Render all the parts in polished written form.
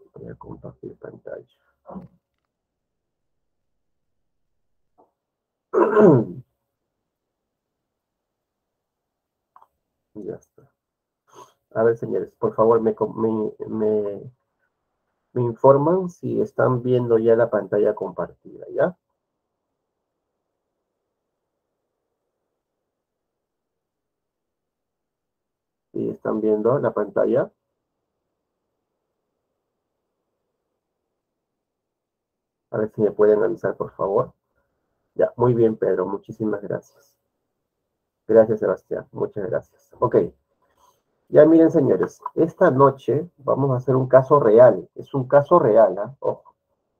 Voy a compartir pantalla. Ya está. A ver, señores, por favor, me informan si están viendo ya la pantalla compartida, ¿ya? ¿Sí están viendo la pantalla? A ver si me pueden avisar, por favor. Ya, muy bien, Pedro, muchísimas gracias. Gracias, Sebastián, muchas gracias. Ok, ya miren, señores, esta noche vamos a hacer un caso real. Es un caso real, ¿ah? Ojo.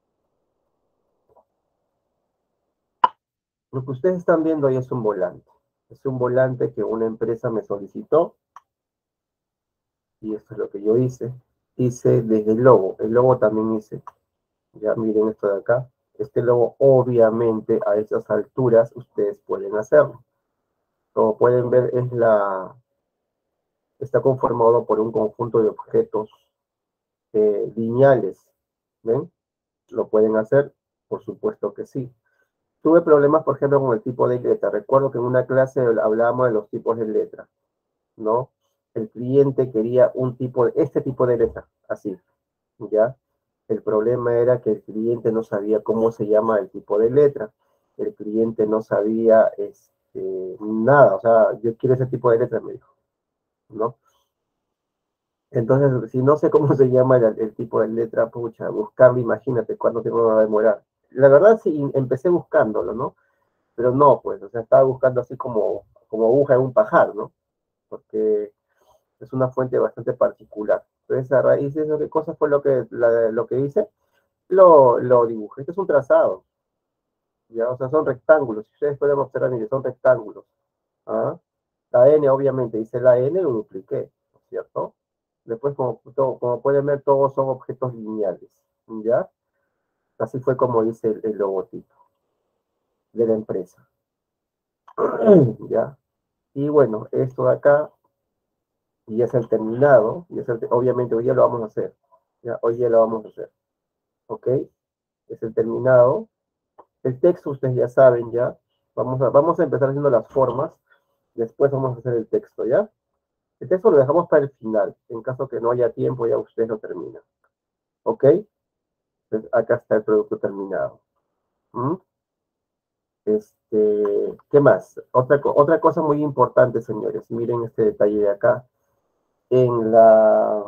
Lo que ustedes están viendo ahí es un volante. Es un volante que una empresa me solicitó y esto es lo que yo hice. Hice desde el logo también hice. Ya miren esto de acá. Este logo, obviamente, a esas alturas ustedes pueden hacerlo. Como pueden ver, está conformado por un conjunto de objetos lineales. ¿Ven? ¿Lo pueden hacer? Por supuesto que sí. Tuve problemas, por ejemplo, con el tipo de letra. Recuerdo que en una clase hablábamos de los tipos de letra, ¿no? El cliente quería este tipo de letra, así, ¿ya? El problema era que el cliente no sabía cómo se llama el tipo de letra. El cliente no sabía nada. O sea, yo quiero ese tipo de letra, me dijo, ¿no? Entonces, si no sé cómo se llama el tipo de letra, pucha, buscarlo, imagínate cuánto tiempo me va a demorar. La verdad, sí, empecé buscándolo, ¿no? Pero no, pues, o sea, estaba buscando así como aguja en un pajar, ¿no? Porque es una fuente bastante particular. Entonces, a raíz de eso, ¿qué cosa fue lo que hice? Lo dibujé. Este es un trazado, ¿ya? O sea, son rectángulos. Si ustedes pueden observar, mire, son rectángulos. ¿Ah? La N, obviamente, hice la N y lo dupliqué, ¿no es cierto? Después, como pueden ver, todos son objetos lineales, ¿ya? Así fue como hice el logotipo de la empresa, ¿ya? Y bueno, esto de acá y es el terminado, obviamente hoy ya lo vamos a hacer, ¿ya? Hoy ya lo vamos a hacer, ¿ok? Es el terminado. El texto ustedes ya saben, ¿ya? Vamos a empezar haciendo las formas, después vamos a hacer el texto, ¿ya? El texto lo dejamos para el final, en caso que no haya tiempo ya ustedes lo terminan, ¿ok? Entonces acá está el producto terminado. ¿Mm? ¿Qué más? Otra cosa muy importante, señores, miren este detalle de acá. En la...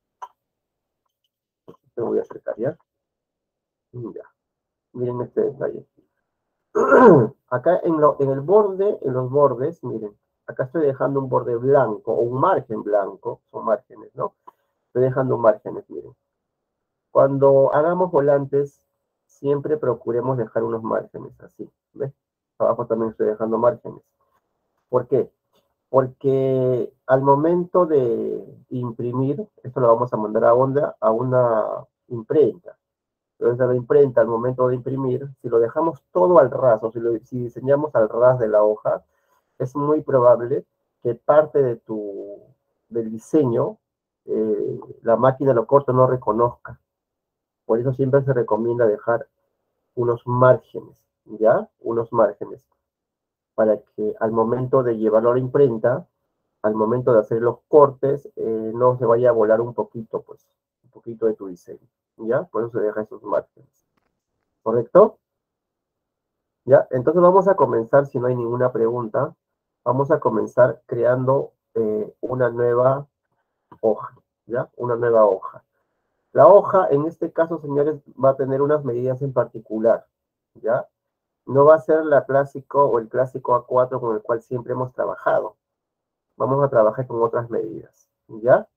Te voy a acercar, ¿ya? Ya. Miren este detalle. Acá en el borde, en los bordes, miren, acá estoy dejando un borde blanco o un margen blanco, son márgenes, ¿no? Estoy dejando márgenes, miren. Cuando hagamos volantes, siempre procuremos dejar unos márgenes, así, ¿ves? Abajo también estoy dejando márgenes. ¿Por qué? Porque al momento de imprimir, esto lo vamos a mandar a una imprenta. Entonces, a la imprenta, al momento de imprimir, si lo dejamos todo al ras, o si diseñamos al ras de la hoja, es muy probable que parte del diseño, la máquina lo corto no reconozca. Por eso siempre se recomienda dejar unos márgenes, ¿ya? Unos márgenes, para que al momento de llevarlo a la imprenta, al momento de hacer los cortes, no se vaya a volar un poquito, pues, un poquito de tu diseño, ¿ya? Por eso se deja esos márgenes. ¿Correcto? ¿Ya? Entonces vamos a comenzar, si no hay ninguna pregunta, vamos a comenzar creando una nueva hoja, ¿ya? Una nueva hoja. La hoja, en este caso, señores, va a tener unas medidas en particular, ¿ya? No va a ser la clásico o el clásico A4 con el cual siempre hemos trabajado. Vamos a trabajar con otras medidas, ¿ya?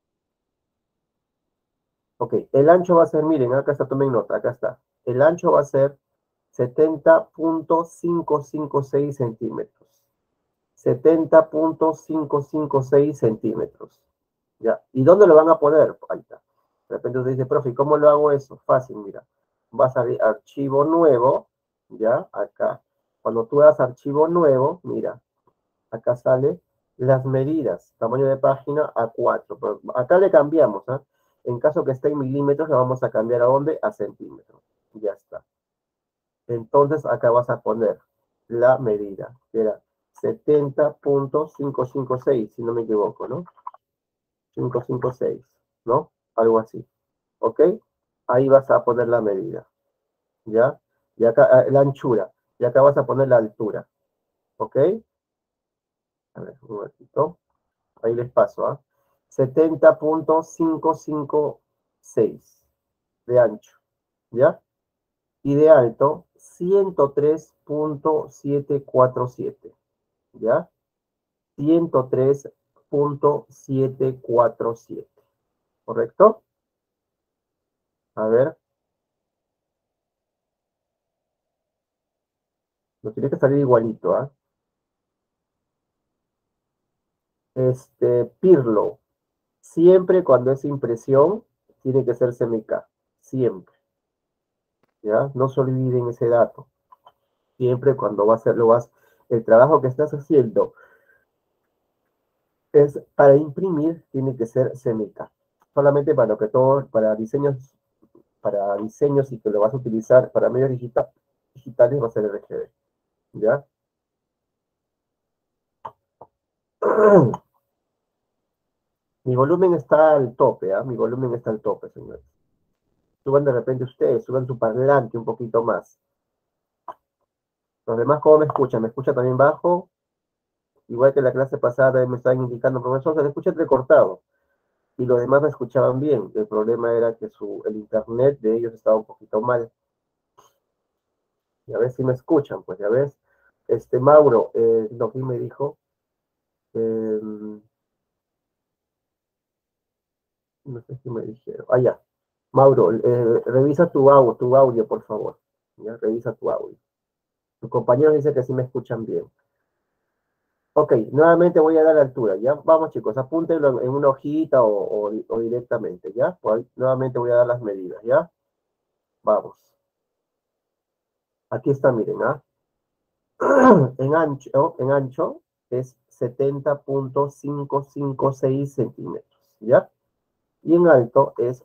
Ok, el ancho va a ser, miren, acá está, tomen nota, acá está. El ancho va a ser 70.556 centímetros. 70.556 centímetros. ¿Ya? ¿Y dónde lo van a poner? Ahí está. De repente usted dice, profe, ¿cómo lo hago eso? Fácil, mira. Vas a ver archivo nuevo, ¿ya? Acá. Cuando tú das archivo nuevo, mira, acá sale las medidas. Tamaño de página A4. Pero acá le cambiamos, ¿ah? En caso que esté en milímetros, la vamos a cambiar a dónde? A centímetros. Ya está. Entonces, acá vas a poner la medida, que era 70.556, si no me equivoco, ¿no? 556, ¿no? Algo así. ¿Ok? Ahí vas a poner la medida, ¿ya? Y acá, la anchura. Y acá vas a poner la altura. ¿Ok? A ver, un ratito. Ahí les paso, ¿ah? 70.556 de ancho, ¿ya? Y de alto, 103.747, ¿ya? 103.747, ¿correcto? A ver, nos tiene que salir igualito, ¿ah? Pirlo, siempre cuando es impresión, tiene que ser semic, siempre, ¿ya? No se olviden ese dato. Siempre cuando vas a hacer, el trabajo que estás haciendo es para imprimir, tiene que ser semic. Solamente para lo que todo, para diseños y que lo vas a utilizar para medios digitales va a ser RGB, ¿ya? Mi volumen está al tope, ¿ah? Mi volumen está al tope, señores. Suban de repente ustedes, suban su parlante un poquito más. Los demás, ¿cómo me escuchan? ¿Me escuchan también bajo? Igual que la clase pasada me estaban indicando, profesor, se le escucha entrecortado. Y los demás me escuchaban bien. El problema era que el internet de ellos estaba un poquito mal. Y a ver si me escuchan, pues ya ves. Mauro, lo que me dijo, no sé si me dijeron. Ah, ya. Mauro, revisa tu audio, por favor. Ya, revisa tu audio. Tu compañero dice que sí me escuchan bien. Ok, nuevamente voy a dar la altura, ¿ya? Vamos, chicos, apúntenlo en una hojita o directamente, ¿ya? Nuevamente voy a dar las medidas, ¿ya? Vamos. Aquí está, miren, ¿ah? En ancho es 70.556 centímetros, ¿ya? Y en alto es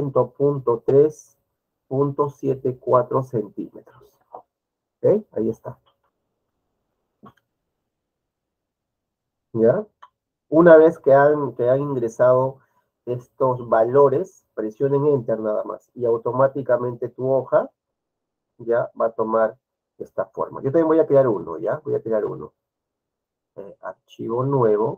100.3.74 centímetros. ¿Ok? Ahí está. ¿Ya? Una vez que han ingresado estos valores, presionen Enter nada más y automáticamente tu hoja ya va a tomar esta forma. Yo también voy a crear uno, ¿ya? Voy a crear uno. Archivo nuevo,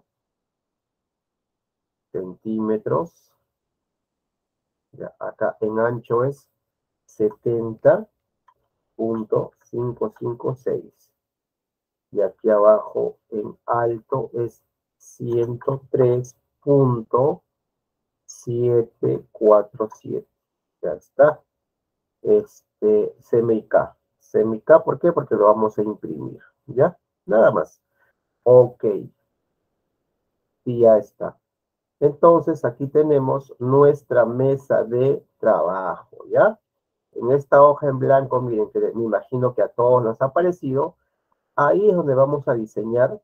centímetros. Ya, acá en ancho es 70.556. Y aquí abajo en alto es 103.747. Ya está. CMYK. CMYK, ¿por qué? Porque lo vamos a imprimir. ¿Ya? Nada más. Ok. Y ya está. Entonces, aquí tenemos nuestra mesa de trabajo. ¿Ya? En esta hoja en blanco, miren, que me imagino que a todos nos ha parecido. Ahí es donde vamos a diseñar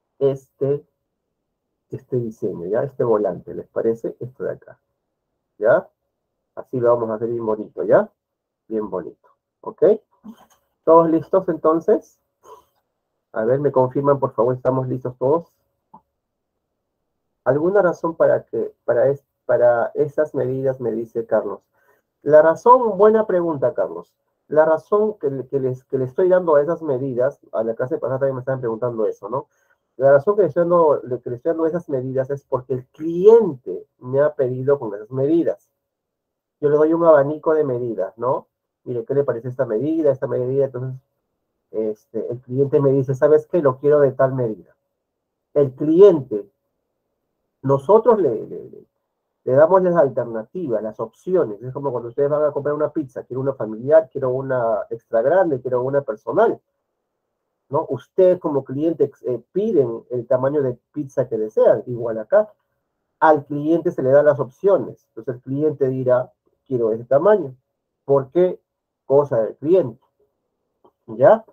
este diseño, ¿ya? Este volante, ¿les parece? Esto de acá, ¿ya? Así lo vamos a hacer bien bonito, ¿ya? Bien bonito, ¿ok? ¿Todos listos entonces? A ver, me confirman, por favor, ¿estamos listos todos? ¿Alguna razón para esas medidas, me dice Carlos? La razón, buena pregunta, Carlos. La razón que le estoy dando a esas medidas, a la clase pasada también me estaban preguntando eso, ¿no? La razón que le estoy dando esas medidas es porque el cliente me ha pedido con esas medidas. Yo le doy un abanico de medidas, ¿no? Mire, ¿qué le parece esta medida, esta medida? Entonces, el cliente me dice, ¿sabes qué? Lo quiero de tal medida. El cliente, nosotros le damos las alternativas, las opciones. Es como cuando ustedes van a comprar una pizza, quiero una familiar, quiero una extra grande, quiero una personal, ¿no? Ustedes como cliente piden el tamaño de pizza que desean, igual acá. Al cliente se le dan las opciones. Entonces el cliente dirá, quiero ese tamaño. ¿Por qué? Cosa del cliente. ¿Ya?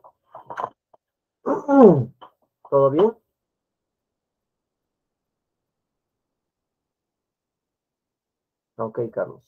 ¿Todo bien? Ok, Carlos.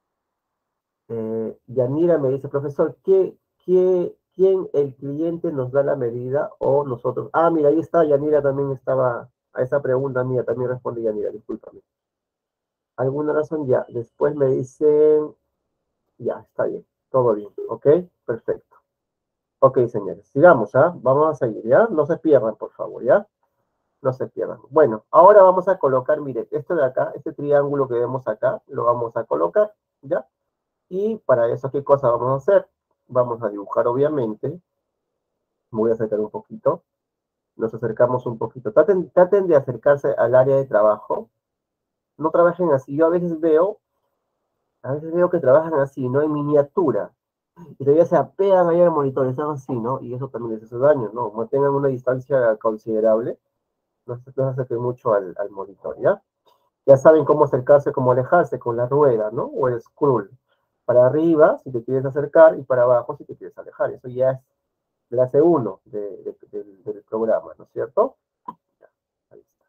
Yanira me dice, profesor, ¿quién el cliente nos da la medida o nosotros? Ah, mira, ahí está, Yanira también estaba, a esa pregunta mía también responde Yanira, discúlpame. ¿Alguna razón? Ya, después me dicen, ya, está bien, todo bien, ok, perfecto. Ok, señores, sigamos, ¿ah? Vamos a seguir, ¿ya? No se pierdan, por favor, ¿ya? No se pierdan. Bueno, ahora vamos a colocar, mire, esto de acá, este triángulo que vemos acá, lo vamos a colocar, ¿ya? Y para eso, ¿qué cosa vamos a hacer? Vamos a dibujar, obviamente. Me voy a acercar un poquito. Nos acercamos un poquito. Traten de acercarse al área de trabajo. No trabajen así. Yo a veces veo que trabajan así, ¿no? En miniatura. Y todavía se apegan ahí al monitor, están así, ¿no? Y eso también les hace daño, ¿no? Mantengan una distancia considerable. No se acerquen mucho al monitor, ¿ya? Ya saben cómo acercarse, cómo alejarse con la rueda, ¿no? O el scroll. Para arriba, si te quieres acercar, y para abajo, si te quieres alejar. Eso ya es clase 1 del programa, ¿no es cierto? Ahí está.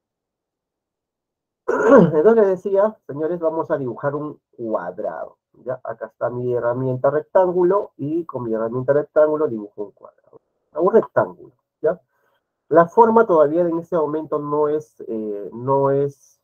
Entonces les decía, señores, vamos a dibujar un cuadrado. ¿Ya? Acá está mi herramienta rectángulo y con mi herramienta rectángulo dibujo un cuadrado. Un rectángulo, ¿ya? La forma todavía en este momento no es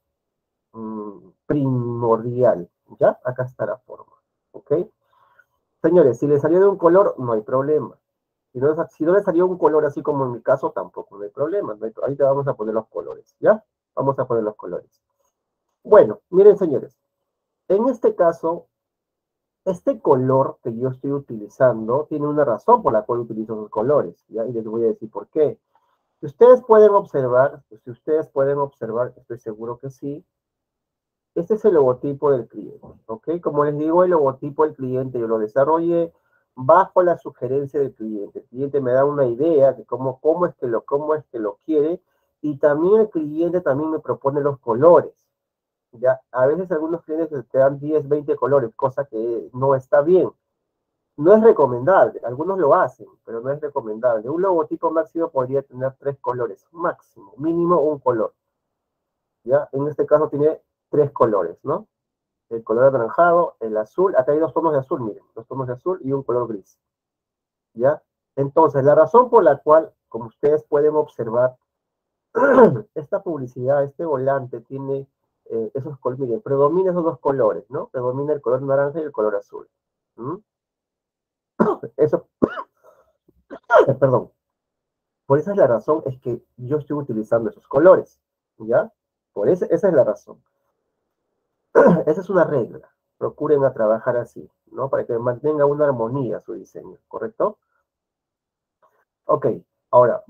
primordial, ¿ya? Acá está la forma, ¿ok? Señores, si le salió de un color, no hay problema. Si no le salió un color así como en mi caso, tampoco no hay problema. Ahorita vamos a poner los colores, ¿ya? Vamos a poner los colores. Bueno, miren, señores. En este caso, este color que yo estoy utilizando tiene una razón por la cual utilizo esos colores, ¿ya? Y les voy a decir por qué. Si ustedes pueden observar, estoy seguro que sí, este es el logotipo del cliente, ¿ok? Como les digo, el logotipo del cliente yo lo desarrollé bajo la sugerencia del cliente. El cliente me da una idea de cómo es que lo quiere y también el cliente también me propone los colores. Ya, a veces algunos clientes te dan 10, 20 colores, cosa que no está bien. No es recomendable, algunos lo hacen, pero no es recomendable. Un logotipo máximo podría tener 3 colores, máximo, mínimo un color. ¿Ya? En este caso tiene 3 colores, ¿no? El color anaranjado, el azul, acá hay 2 tonos de azul, miren, 2 tonos de azul y un color gris, ¿ya? Entonces, la razón por la cual, como ustedes pueden observar, esta publicidad, este volante tiene esos colores, miren, predomina esos 2 colores, ¿no? Predomina el color naranja y el color azul. ¿Mm? Eso, perdón, por esa es la razón, es que yo estoy utilizando esos colores, ¿ya? Esa es la razón. Esa es una regla. Procuren a trabajar así, ¿no? Para que mantenga una armonía su diseño, ¿correcto? Ok, ahora,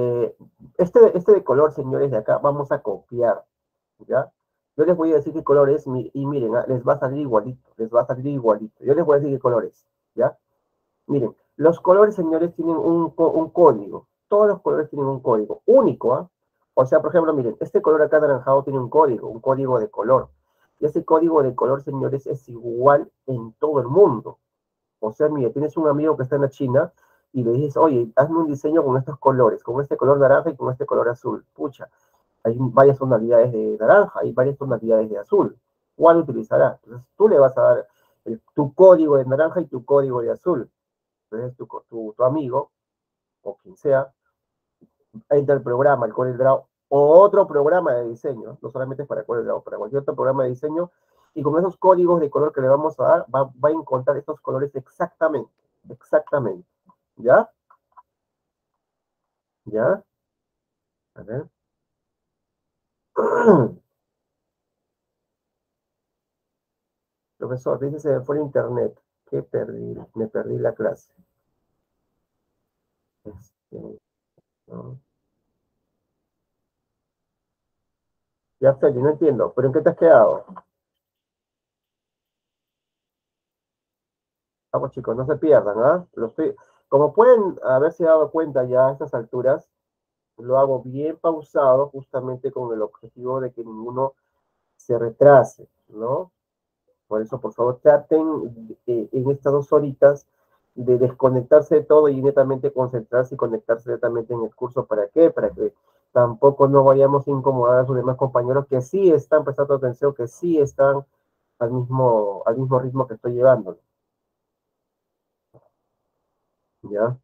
este de color, señores, de acá, vamos a copiar, ¿ya? Yo les voy a decir qué color es, y miren, les va a salir igualito, les va a salir igualito. Yo les voy a decir qué color es, ¿ya? Miren, los colores, señores, tienen un código. Todos los colores tienen un código único, ¿ah? O sea, por ejemplo, miren, este color acá anaranjado tiene un código de color. Y ese código de color, señores, es igual en todo el mundo. O sea, mire, tienes un amigo que está en la China y le dices, oye, hazme un diseño con estos colores, con este color naranja y con este color azul. Pucha, hay varias tonalidades de naranja, hay varias tonalidades de azul. ¿Cuál utilizará? Entonces tú le vas a dar tu código de naranja y tu código de azul. Entonces tu amigo, o quien sea, entra al programa, el CorelDRAW, o otro programa de diseño, no solamente es para CorelDRAW, para cualquier otro programa de diseño, y con esos códigos de color que le vamos a dar, va a encontrar estos colores exactamente, exactamente. ¿Ya? ¿Ya? A ver. Profesor, dice se me fue el internet. ¿Qué perdí? Me perdí la clase. No. Ya, Feli, no entiendo. ¿Pero en qué te has quedado? Vamos, chicos, no se pierdan, ¿ah? Como pueden haberse dado cuenta ya a estas alturas, lo hago bien pausado, justamente con el objetivo de que ninguno se retrase, ¿no? Por eso, por favor, traten en estas 2 horitas de desconectarse de todo y netamente concentrarse y conectarse netamente en el curso. ¿Para qué? Para que tampoco no vayamos a incomodar a sus demás compañeros que sí están prestando atención, que sí están al mismo ritmo que estoy llevándolo, ¿ya?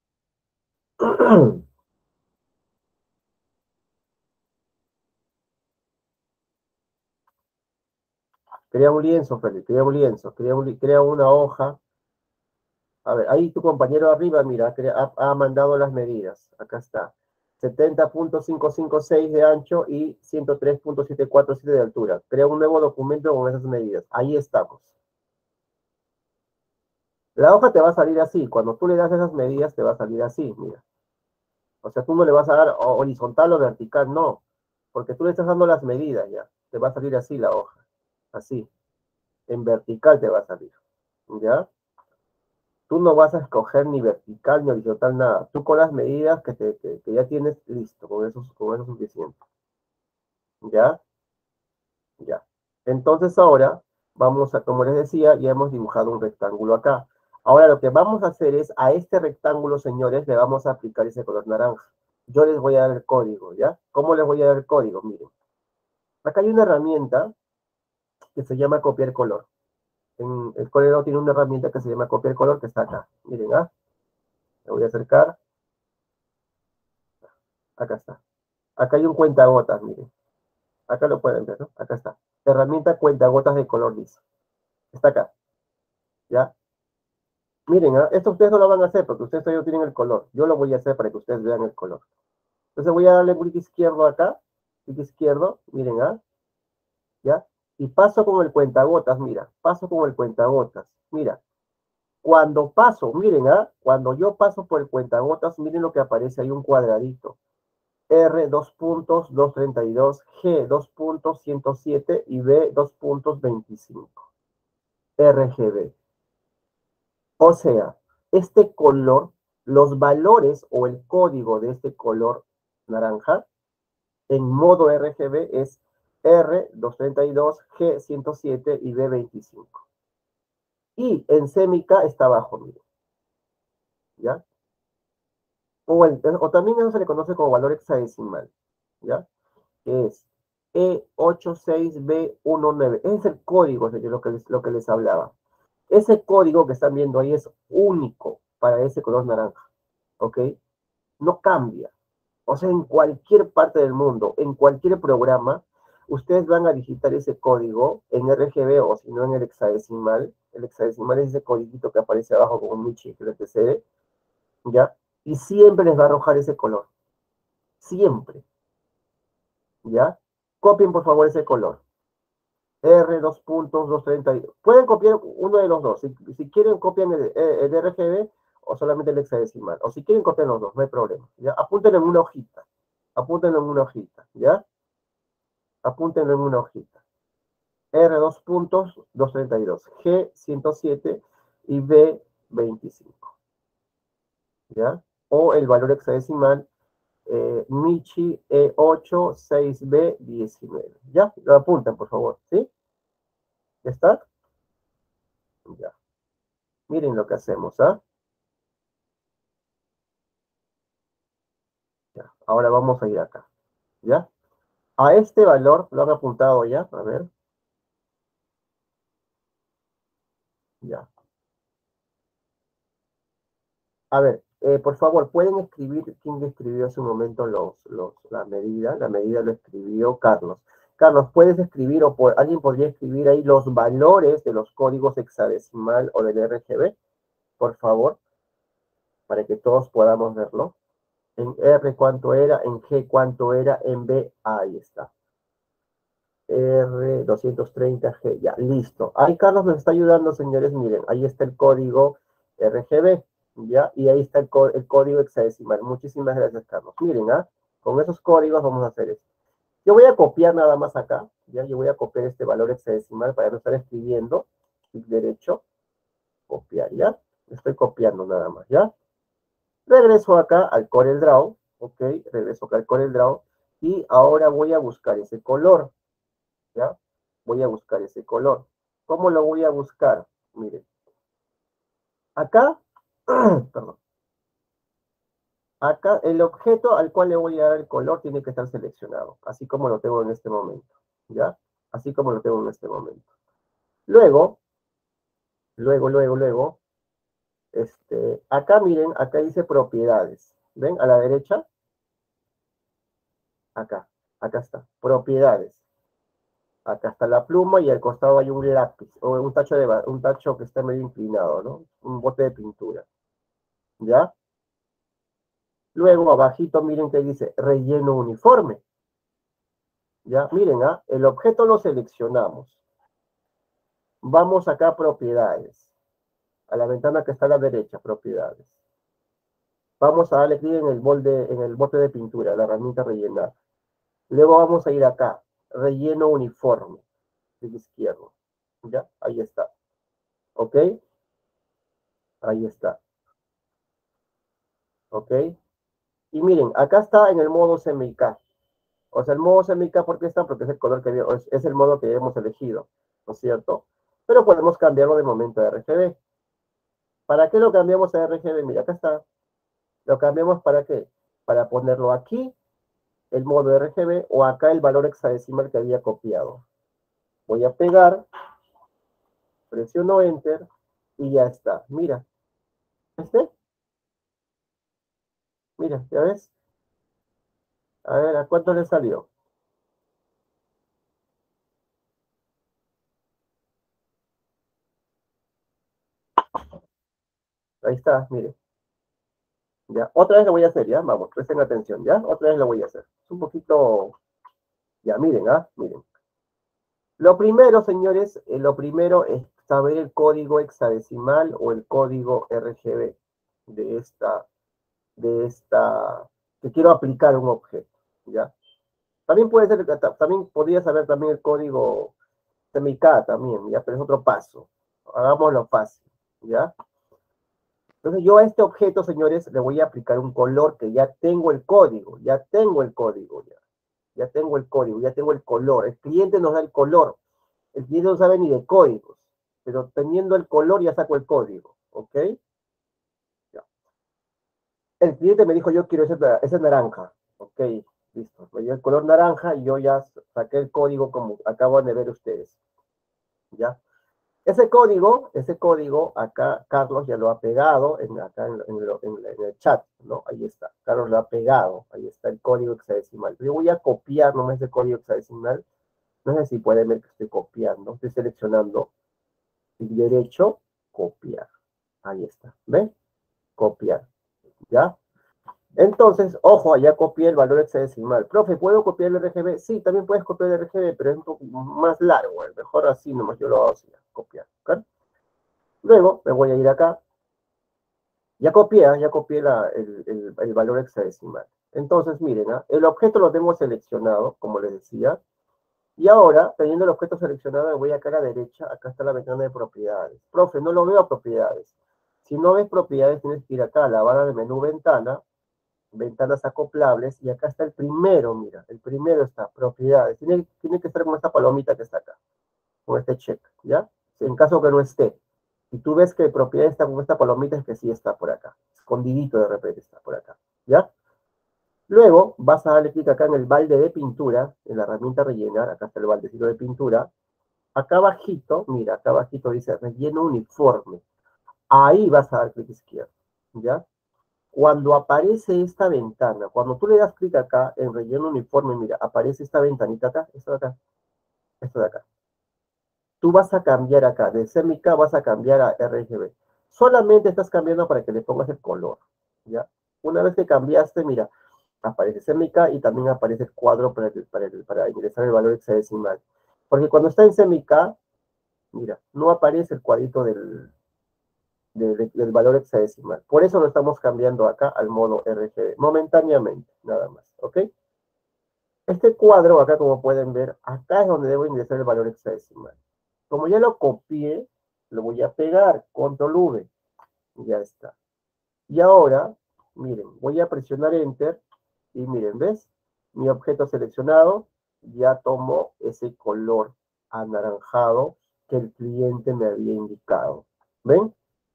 Crea un lienzo, Felipe, crea un lienzo, crea una hoja. A ver, ahí tu compañero arriba, mira, ha mandado las medidas. Acá está. 70.556 de ancho y 103.747 de altura. Crea un nuevo documento con esas medidas. Ahí estamos. La hoja te va a salir así. Cuando tú le das esas medidas, te va a salir así, mira. O sea, tú no le vas a dar horizontal o vertical, no. Porque tú le estás dando las medidas ya. Te va a salir así la hoja. Así. En vertical te va a salir. ¿Ya? Tú no vas a escoger ni vertical ni horizontal, nada. Tú con las medidas que ya tienes listo, con eso es suficiente. ¿Ya? Ya. Entonces ahora vamos a, como les decía, ya hemos dibujado un rectángulo acá. Ahora lo que vamos a hacer es, a este rectángulo, señores, le vamos a aplicar ese color naranja. Yo les voy a dar el código, ¿ya? ¿Cómo les voy a dar el código? Miren. Acá hay una herramienta que se llama copiar color. El Corel tiene una herramienta que se llama copiar color que está acá. Miren, ¿ah? Me voy a acercar. Acá está. Acá hay un cuentagotas, miren. Acá lo pueden ver, ¿no? Acá está. Herramienta cuentagotas de color liso. Está acá, ¿ya? Miren, ¿ah? Esto ustedes no lo van a hacer porque ustedes todavía no tienen el color. Yo lo voy a hacer para que ustedes vean el color. Entonces voy a darle clic izquierdo acá, clic izquierdo, miren, ¿ah? ¿Ya? Y paso con el cuentagotas, mira, paso con el cuentagotas. Mira, cuando paso, miren, ¿ah? Cuando yo paso por el cuentagotas, miren lo que aparece ahí, un cuadradito. R 2 puntos 232, G 2 puntos 107 y B 2 puntos 25. RGB. O sea, este color, los valores o el código de este color naranja en modo RGB es R 232, G 107 y B 25. Y en sémica está abajo, miren, ¿ya? O también eso se le conoce como valor hexadecimal, ¿ya? Que es E86B19. Ese es el código de lo que les hablaba. Ese código que están viendo ahí es único para ese color naranja, ¿ok? No cambia. O sea, en cualquier parte del mundo, en cualquier programa, ustedes van a digitar ese código en RGB o si no en el hexadecimal. El hexadecimal es ese código que aparece abajo como un chicle, etc. ¿Ya? Y siempre les va a arrojar ese color. Siempre. ¿Ya? Copien por favor ese color. R 2 puntos 232. Pueden copiar uno de los dos. Si quieren, copian el RGB o solamente el hexadecimal. O si quieren, copian los dos, no hay problema. ¿Ya? Apúntenlo en una hojita. Apúntenlo en una hojita. ¿Ya? Apúntenlo en una hojita. R 2 puntos 232. G 107 y B 25. ¿Ya? O el valor hexadecimal Michi E8 6B 19. ¿Ya? Lo apuntan, por favor. ¿Sí? ¿Ya está? Ya. Miren lo que hacemos, ¿ah? Ya. Ahora vamos a ir acá, ¿ya? A este valor, lo han apuntado ya, a ver, ya. A ver, por favor, ¿pueden escribir quién escribió hace un momento la medida? La medida lo escribió Carlos. Carlos, ¿puedes escribir alguien podría escribir ahí los valores de los códigos hexadecimal o del RGB? Por favor, para que todos podamos verlo. En R cuánto era, en G cuánto era, en B, ahí está. R230G, ya, listo. Ahí Carlos nos está ayudando, señores, miren, ahí está el código RGB, ya, y ahí está el código hexadecimal. Muchísimas gracias, Carlos. Miren, ¿ah? Con esos códigos vamos a hacer esto. Yo voy a copiar nada más acá, ya, yo voy a copiar este valor hexadecimal para no estar escribiendo, clic derecho, copiar, ya. Estoy copiando nada más, ya. Regreso acá al CorelDRAW, ok, regreso acá al CorelDRAW, y ahora voy a buscar ese color, ¿ya? Voy a buscar ese color. ¿Cómo lo voy a buscar? Miren, acá, perdón, acá el objeto al cual le voy a dar el color tiene que estar seleccionado, así como lo tengo en este momento, ¿ya? Así como lo tengo en este momento. Luego, luego, acá miren, acá dice propiedades. ¿Ven? A la derecha, acá está, propiedades. Acá está la pluma y al costado hay un lápiz, o un tacho que está medio inclinado, ¿no? Un bote de pintura, ¿ya? Luego, abajito, miren que dice relleno uniforme, ¿ya? Miren, el objeto lo seleccionamos. Vamos acá a propiedades, a la ventana que está a la derecha, propiedades. Vamos a darle clic en el bote de pintura, la herramienta rellenar. Luego vamos a ir acá, relleno uniforme, clic izquierdo, ¿ya? Ahí está, ¿ok? Ahí está, ¿ok? Y miren, acá está en el modo semi-K. O sea, el modo semi-K, ¿por qué está? Porque es el color es el modo que hemos elegido, ¿no es cierto? Pero podemos cambiarlo de momento a RGB. ¿Para qué lo cambiamos a RGB? Mira, acá está. ¿Lo cambiamos para qué? Para ponerlo aquí, el modo RGB, o acá el valor hexadecimal que había copiado. Voy a pegar, presiono Enter, y ya está. Mira, mira, ¿ya ves? A ver, ¿a cuánto le salió? Ahí está, mire. Ya, otra vez lo voy a hacer, ¿ya? Vamos, presten atención, ¿ya? Otra vez lo voy a hacer. Es un poquito... Ya, miren, miren. Lo primero, señores, lo primero es saber el código hexadecimal o el código RGB de esta, que quiero aplicar un objeto, ¿ya? También puede ser, también podría saber también el código semi-K también, ¿ya? Pero es otro paso. Hagámoslo fácil, ¿ya? Entonces yo a este objeto, señores, le voy a aplicar un color que ya tengo el código, ya tengo el código, ya tengo el código, ya tengo el color. El cliente nos da el color. El cliente no sabe ni de códigos, pero teniendo el color ya saco el código, ¿ok? Ya. El cliente me dijo, yo quiero ese naranja, ¿ok? Listo. Me dio el color naranja y yo ya saqué el código como acaban de ver ustedes, ¿ya? Ese código, acá Carlos ya lo ha pegado acá en el chat, ¿no? Ahí está, Carlos lo ha pegado, ahí está el código hexadecimal. Yo voy a copiar nomás ese código hexadecimal, no sé si pueden ver que estoy copiando, estoy seleccionando clic derecho, copiar, ahí está, ¿ven? Copiar, ¿ya? Entonces, ojo, ya copié el valor hexadecimal. Profe, ¿puedo copiar el RGB? Sí, también puedes copiar el RGB, pero es un poco más largo, mejor así nomás yo lo hago así, copiar, ¿ok? Luego me voy a ir acá. Ya copié el valor hexadecimal. Entonces, miren, el objeto lo tengo seleccionado, como les decía. Y ahora, teniendo el objeto seleccionado, me voy acá a la derecha. Acá está la ventana de propiedades. Profe, no lo veo a propiedades. Si no ves propiedades, tienes que ir acá a la barra de menú ventana, ventanas acoplables, y acá está el primero, mira. El primero está, propiedades. Tiene que estar con esta palomita que está acá, con este check, ¿ya? En caso que no esté. Si tú ves que propiedad está con esta palomita, es que sí está por acá. Escondidito de repente está por acá. ¿Ya? Luego vas a darle clic acá en el balde de pintura, en la herramienta rellenar. Acá está el baldecito de pintura. Acá abajito, mira, acá abajito dice relleno uniforme. Ahí vas a dar clic izquierdo. ¿Ya? Cuando aparece esta ventana, cuando tú le das clic acá en relleno uniforme, mira, aparece esta ventanita acá, esto de acá, esto de acá. Tú vas a cambiar acá, de semi-K vas a cambiar a RGB. Solamente estás cambiando para que le pongas el color, ¿ya? Una vez que cambiaste, mira, aparece semi-K y también aparece el cuadro para ingresar el valor hexadecimal. Porque cuando está en semi-K, mira, no aparece el cuadrito del valor hexadecimal. Por eso lo estamos cambiando acá al modo RGB, momentáneamente, nada más, ¿ok? Este cuadro acá, como pueden ver, acá es donde debo ingresar el valor hexadecimal. Como ya lo copié, lo voy a pegar, control V, ya está. Y ahora, miren, voy a presionar Enter, y miren, ¿ves? Mi objeto seleccionado, ya tomo ese color anaranjado que el cliente me había indicado. ¿Ven?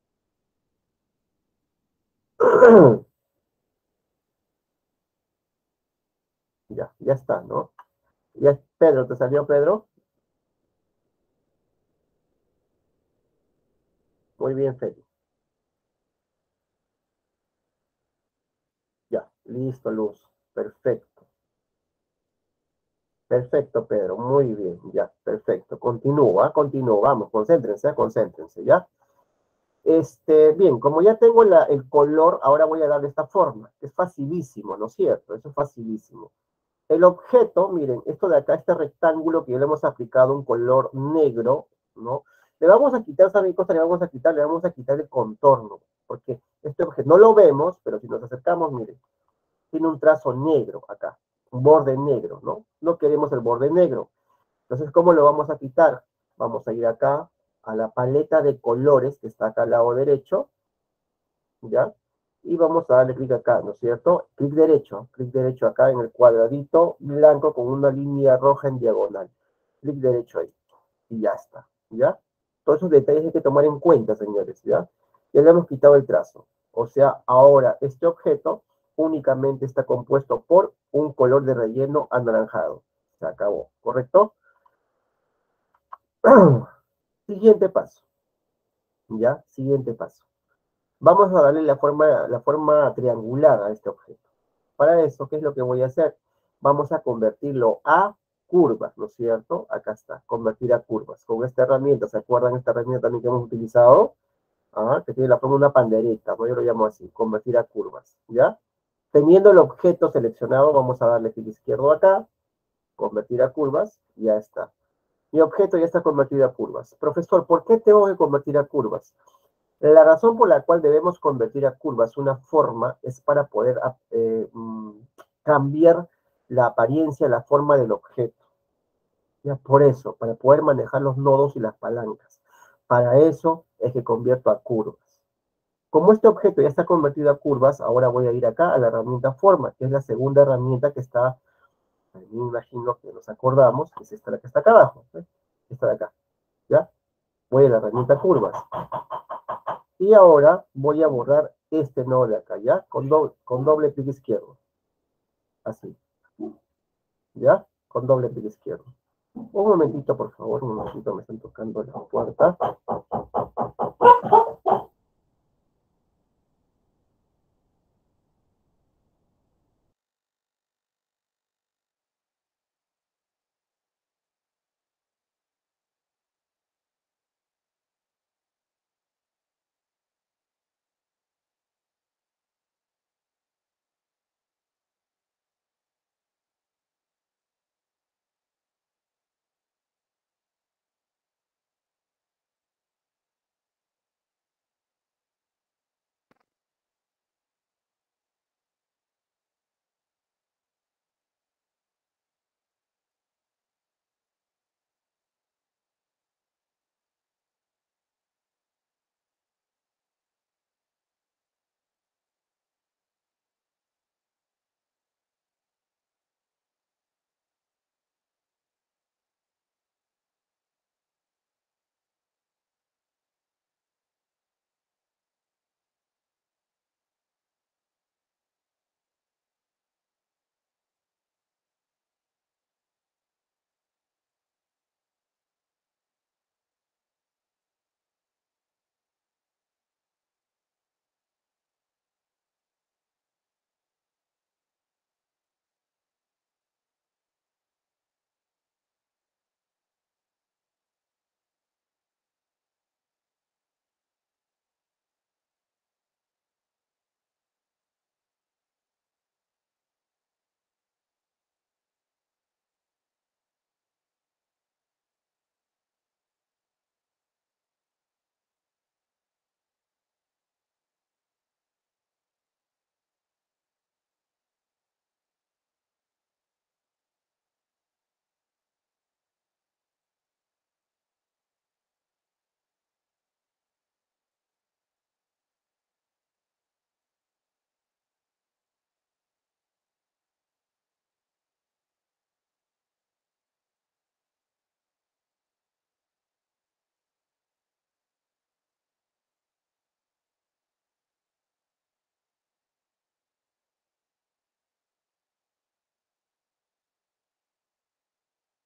Ya está, ¿no? Ya, Pedro, ¿te salió Pedro? Muy bien, Feli. Ya, listo, Luz. Perfecto. Perfecto, Pedro. Muy bien, ya, perfecto. Continúa, continúa. Vamos, concéntrense, ¿ya? Bien, como ya tengo el color, ahora voy a darle esta forma. Es facilísimo, ¿no es cierto? Eso es facilísimo. El objeto, miren, esto de acá, este rectángulo que ya le hemos aplicado un color negro, ¿no? Le vamos a quitar, ¿saben qué cosa le vamos a quitar? Le vamos a quitar el contorno, porque este objeto no lo vemos, pero si nos acercamos, miren, tiene un trazo negro acá, un borde negro, ¿no? No queremos el borde negro. Entonces, ¿cómo lo vamos a quitar? Vamos a ir acá a la paleta de colores que está acá al lado derecho, ¿ya? Y vamos a darle clic acá, ¿no es cierto? Clic derecho acá en el cuadradito blanco con una línea roja en diagonal. Clic derecho ahí. Y ya está, ¿ya? Todos esos detalles hay que tomar en cuenta, señores, ¿ya? Ya le hemos quitado el trazo. O sea, ahora este objeto únicamente está compuesto por un color de relleno anaranjado. Se acabó, ¿correcto? Siguiente paso, ¿ya? Siguiente paso. Vamos a darle la forma triangular a este objeto. Para eso, ¿qué es lo que voy a hacer? Vamos a convertirlo a curvas, ¿no es cierto? Acá está, convertir a curvas. Con esta herramienta, ¿se acuerdan esta herramienta también que hemos utilizado? Ah, que tiene la forma de una pandereta, ¿no? Yo lo llamo así, convertir a curvas, ¿ya? Teniendo el objeto seleccionado, vamos a darle clic izquierdo acá, convertir a curvas, y ya está. Mi objeto ya está convertido a curvas. Profesor, ¿por qué tengo que convertir a curvas? La razón por la cual debemos convertir a curvas una forma es para poder cambiar la apariencia, la forma del objeto. Ya por eso, para poder manejar los nodos y las palancas. Para eso es que convierto a curvas. Como este objeto ya está convertido a curvas, ahora voy a ir acá a la herramienta forma, que es la segunda herramienta que está, me imagino que nos acordamos, que es esta la que está acá abajo. ¿Eh? Esta de acá. ¿Ya? Voy a la herramienta curvas. Y ahora voy a borrar este nodo de acá, ¿ya? Con doble clic izquierdo. Así, ¿ya? Con doble clic izquierdo. Un momentito, por favor, un momentito, me están tocando la puerta.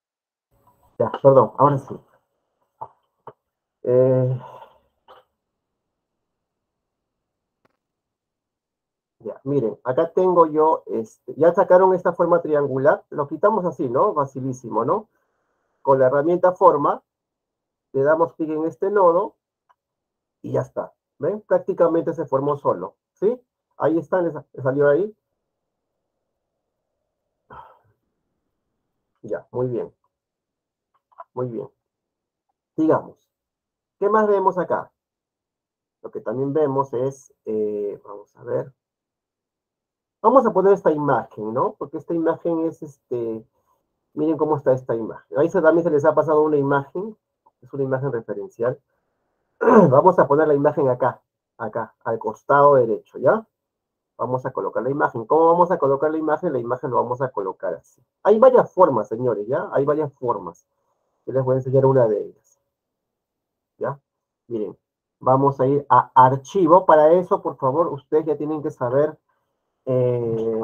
Ya, perdón, ahora sí. Eh, miren, acá tengo yo, ya sacaron esta forma triangular, lo quitamos así, ¿no? Facilísimo, ¿no? Con la herramienta forma, le damos clic en este nodo y ya está. ¿Ven? Prácticamente se formó solo, ¿sí? Ahí está, le salió ahí. Ya, muy bien, muy bien. Sigamos. ¿Qué más vemos acá? Lo que también vemos es, vamos a ver, vamos a poner esta imagen, ¿no? Porque esta imagen es, miren cómo está esta imagen. Ahí también se les ha pasado una imagen, es una imagen referencial. Vamos a poner la imagen acá, acá, al costado derecho, ¿ya? Vamos a colocar la imagen. ¿Cómo vamos a colocar la imagen? La imagen lo vamos a colocar así. Hay varias formas, señores, ¿ya? Hay varias formas. Yo les voy a enseñar una de ellas, ¿ya? Miren, vamos a ir a archivo. Para eso, por favor, ustedes ya tienen que saber, eh,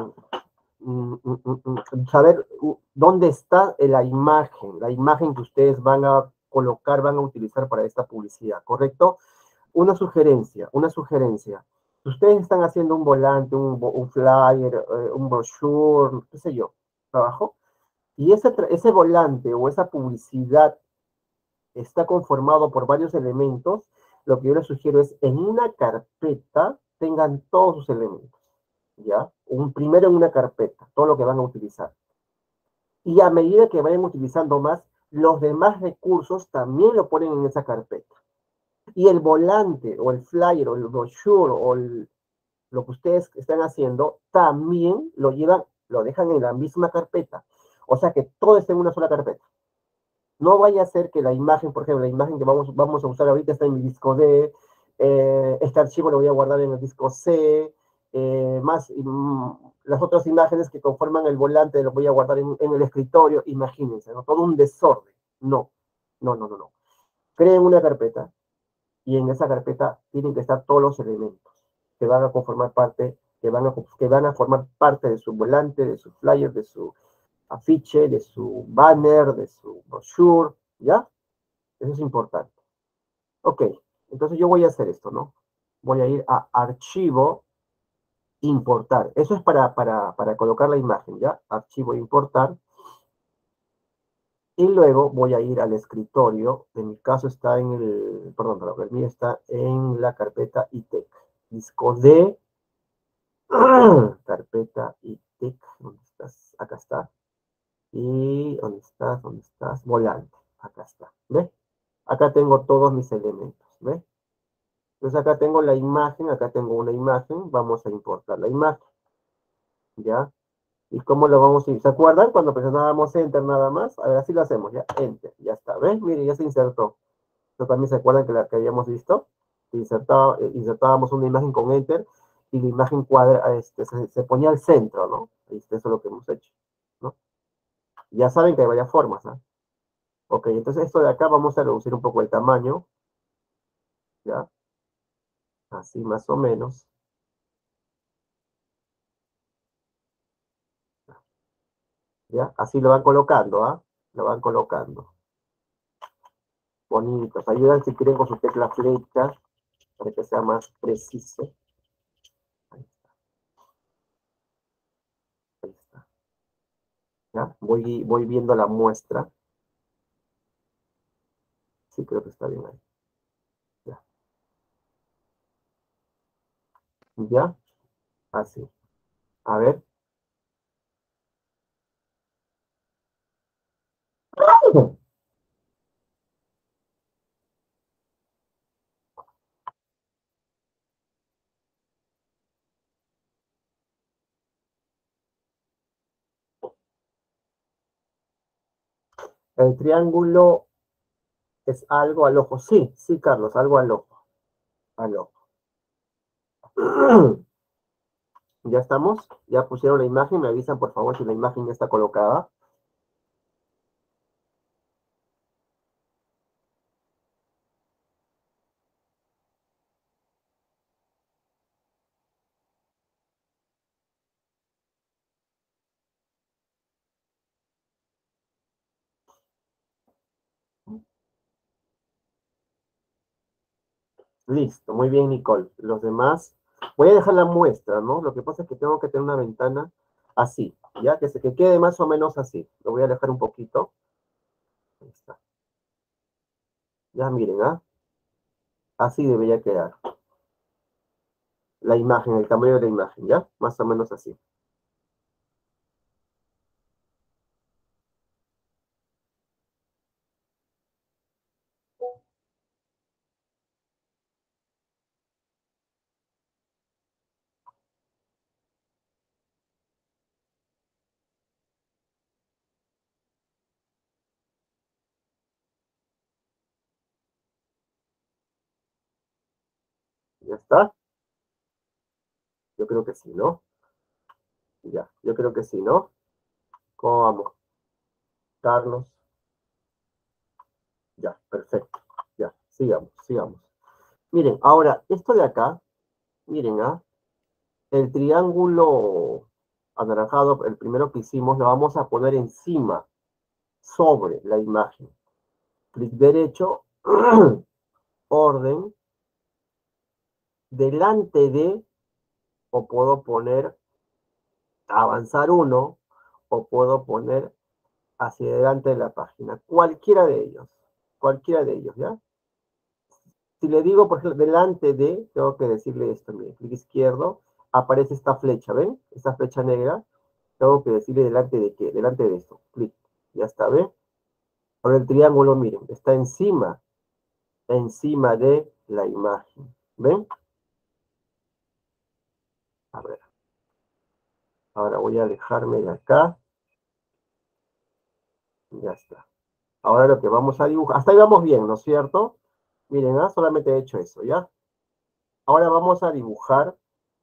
saber dónde está la imagen que ustedes van a colocar, van a utilizar para esta publicidad, ¿correcto? Una sugerencia. Si ustedes están haciendo un volante, un flyer, un brochure, qué sé yo, trabajo, y ese volante o esa publicidad está conformado por varios elementos, lo que yo les sugiero es en una carpeta tengan todos sus elementos, ¿ya? Primero en una carpeta, todo lo que van a utilizar. Y a medida que vayan utilizando más, los demás recursos también lo ponen en esa carpeta. Y el volante o el flyer o el brochure o lo que ustedes están haciendo, también lo llevan, lo dejan en la misma carpeta. O sea que todo está en una sola carpeta. No vaya a ser que la imagen, por ejemplo, la imagen que vamos a usar ahorita está en mi disco D, este archivo lo voy a guardar en el disco C, las otras imágenes que conforman el volante lo voy a guardar en el escritorio, imagínense, ¿no? Todo un desorden. No, no, no, no, no. Creen una carpeta y en esa carpeta tienen que estar todos los elementos que van a conformar parte, que van a formar parte de su volante, de su flyer, de su afiche, de su banner, de su brochure, ¿ya? Eso es importante. Ok, entonces yo voy a hacer esto, ¿no? Voy a ir a archivo, importar. Eso es para colocar la imagen, ¿ya? Archivo, importar. Y luego voy a ir al escritorio. En mi caso está en perdón, el mío está en la carpeta ITEC. Disco D, carpeta ITEC. ¿Dónde estás? Acá está. Y ¿dónde estás? ¿Dónde estás? Volante. Acá está. ¿Ves? Acá tengo todos mis elementos. ¿Ves? Entonces acá tengo la imagen, acá tengo una imagen. Vamos a importar la imagen. ¿Ya? ¿Y cómo lo vamos a ir? ¿Se acuerdan cuando presionábamos Enter nada más? A ver, así lo hacemos, ya. Enter. Ya está. ¿Ves? Mire, ya se insertó. Esto también se acuerdan que la que habíamos visto. Insertábamos una imagen con Enter y la imagen se ponía al centro, ¿no? Eso es lo que hemos hecho, ¿no? Ya saben que hay varias formas, ¿no? Ok, entonces esto de acá vamos a reducir un poco el tamaño, ¿ya? Así más o menos. ¿Ya? Así lo van colocando, ¿ah? Lo van colocando. Bonitos. Ayudan si quieren con su tecla flecha para que sea más preciso. Ahí está, ahí está. ¿Ya? Voy viendo la muestra. Sí, creo que está bien ahí. Ya. ¿Ya? Así. A ver. El triángulo es algo al ojo. Sí, sí, Carlos, algo al ojo. Al ojo. ¿Ya estamos? ¿Ya pusieron la imagen? Me avisan, por favor, si la imagen ya está colocada. Listo, muy bien, Nicole. Los demás, Voy a dejar la muestra, ¿no? Lo que pasa es que tengo que tener una ventana así, ¿ya? Que quede más o menos así. Lo voy a dejar un poquito. Ahí está. Ya miren, ¿ah? Así debería quedar la imagen, el tamaño de la imagen, ¿ya? Más o menos así. ¿Ya está? Yo creo que sí, ¿no? Ya, yo creo que sí, ¿no? ¿Cómo vamos, Carlos? Ya, perfecto. Ya, sigamos, sigamos. Miren, ahora, esto de acá, miren, ¿ah? El triángulo anaranjado, el primero que hicimos, lo vamos a poner encima, sobre la imagen. Clic derecho, orden, delante de, o puedo poner avanzar uno, o puedo poner hacia adelante de la página. Cualquiera de ellos, ¿ya? Si le digo, por ejemplo, delante de, tengo que decirle esto, mire, clic izquierdo, aparece esta flecha, ¿ven? Esta flecha negra, tengo que decirle delante de qué, delante de esto, clic, ya está, ¿ven? Ahora el triángulo, miren, está encima de la imagen, ¿ven? A ver, ahora voy a alejarme de acá, ya está. Ahora lo que vamos a dibujar, hasta ahí vamos bien, ¿no es cierto? Miren, solamente he hecho eso, ¿ya? Ahora vamos a dibujar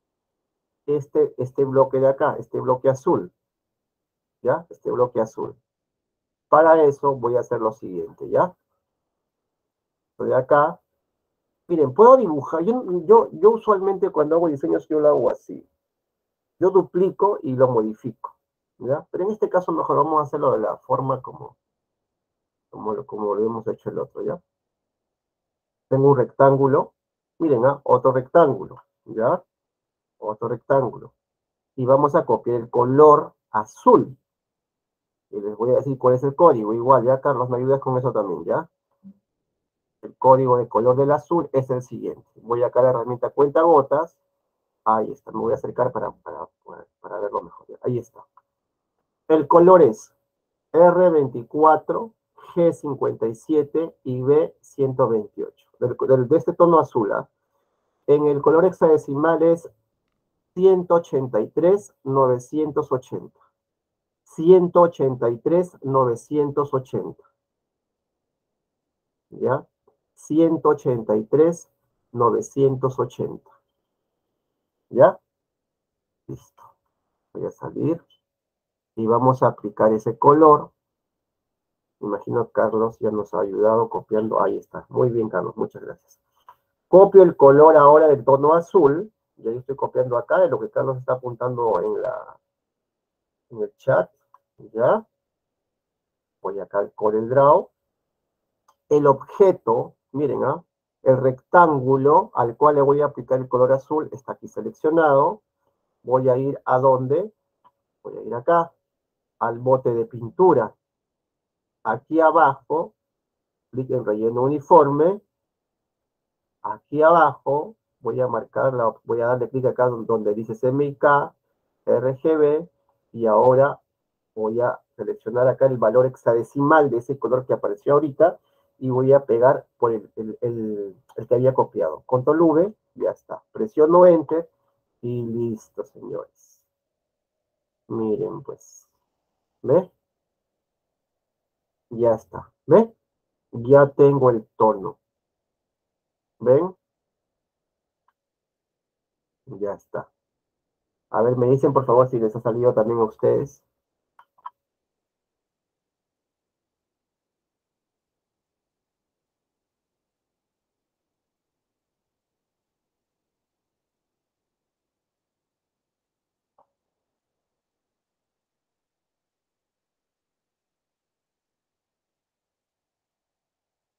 este bloque de acá, este bloque azul, ¿ya? Este bloque azul. Para eso voy a hacer lo siguiente, ¿ya? Estoy acá. Miren, puedo dibujar. Yo usualmente cuando hago diseños yo lo hago así. Yo duplico y lo modifico, ¿ya? Pero en este caso mejor vamos a hacerlo de la forma como lo hemos hecho el otro, ¿ya? Tengo un rectángulo. Miren, otro rectángulo, ¿ya? Otro rectángulo. Y vamos a copiar el color azul. Y les voy a decir cuál es el código. Igual, ya, Carlos, me ayudas con eso también, ¿ya? El código de color del azul es el siguiente. Voy acá a la herramienta cuenta gotas. Ahí está, me voy a acercar para verlo mejor. Ahí está. El color es R24, G57 y B128. De este tono azul. En el color hexadecimal es 183,980. 183,980. ¿Ya? 183,980. ¿Ya? Listo. Voy a salir y vamos a aplicar ese color. Imagino que Carlos ya nos ha ayudado copiando. Ahí está. Muy bien, Carlos. Muchas gracias. Copio el color ahora del tono azul. Ya estoy copiando acá de lo que Carlos está apuntando en el chat. ¿Ya? Voy acá al CorelDRAW. El objeto, miren, el rectángulo al cual le voy a aplicar el color azul está aquí seleccionado. Voy a ir a dónde? Voy a ir acá, al bote de pintura. Aquí abajo, clic en relleno uniforme. Aquí abajo voy a voy a darle clic acá donde dice CMYK, RGB, y ahora voy a seleccionar acá el valor hexadecimal de ese color que apareció ahorita, y voy a pegar por el que había copiado. Control V, ya está. Presiono Enter, y listo, señores. Miren, pues. ¿Ve? Ya está. ¿Ve? Ya tengo el tono. ¿Ven? Ya está. A ver, me dicen por favor si les ha salido también a ustedes.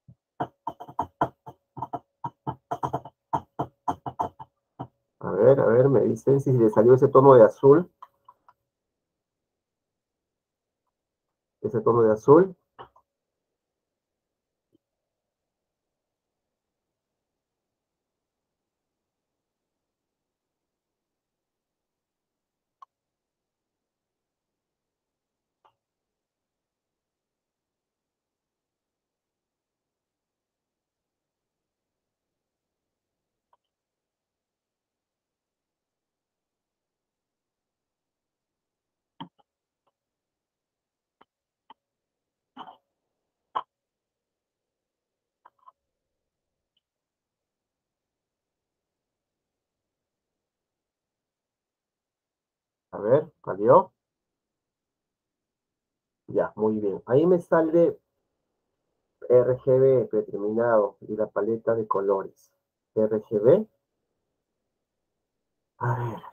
A ver, me dicen si le salió ese tono de azul. Ese tono de azul. A ver, ¿salió? Ya, muy bien. Ahí me sale RGB predeterminado y la paleta de colores. RGB. A ver.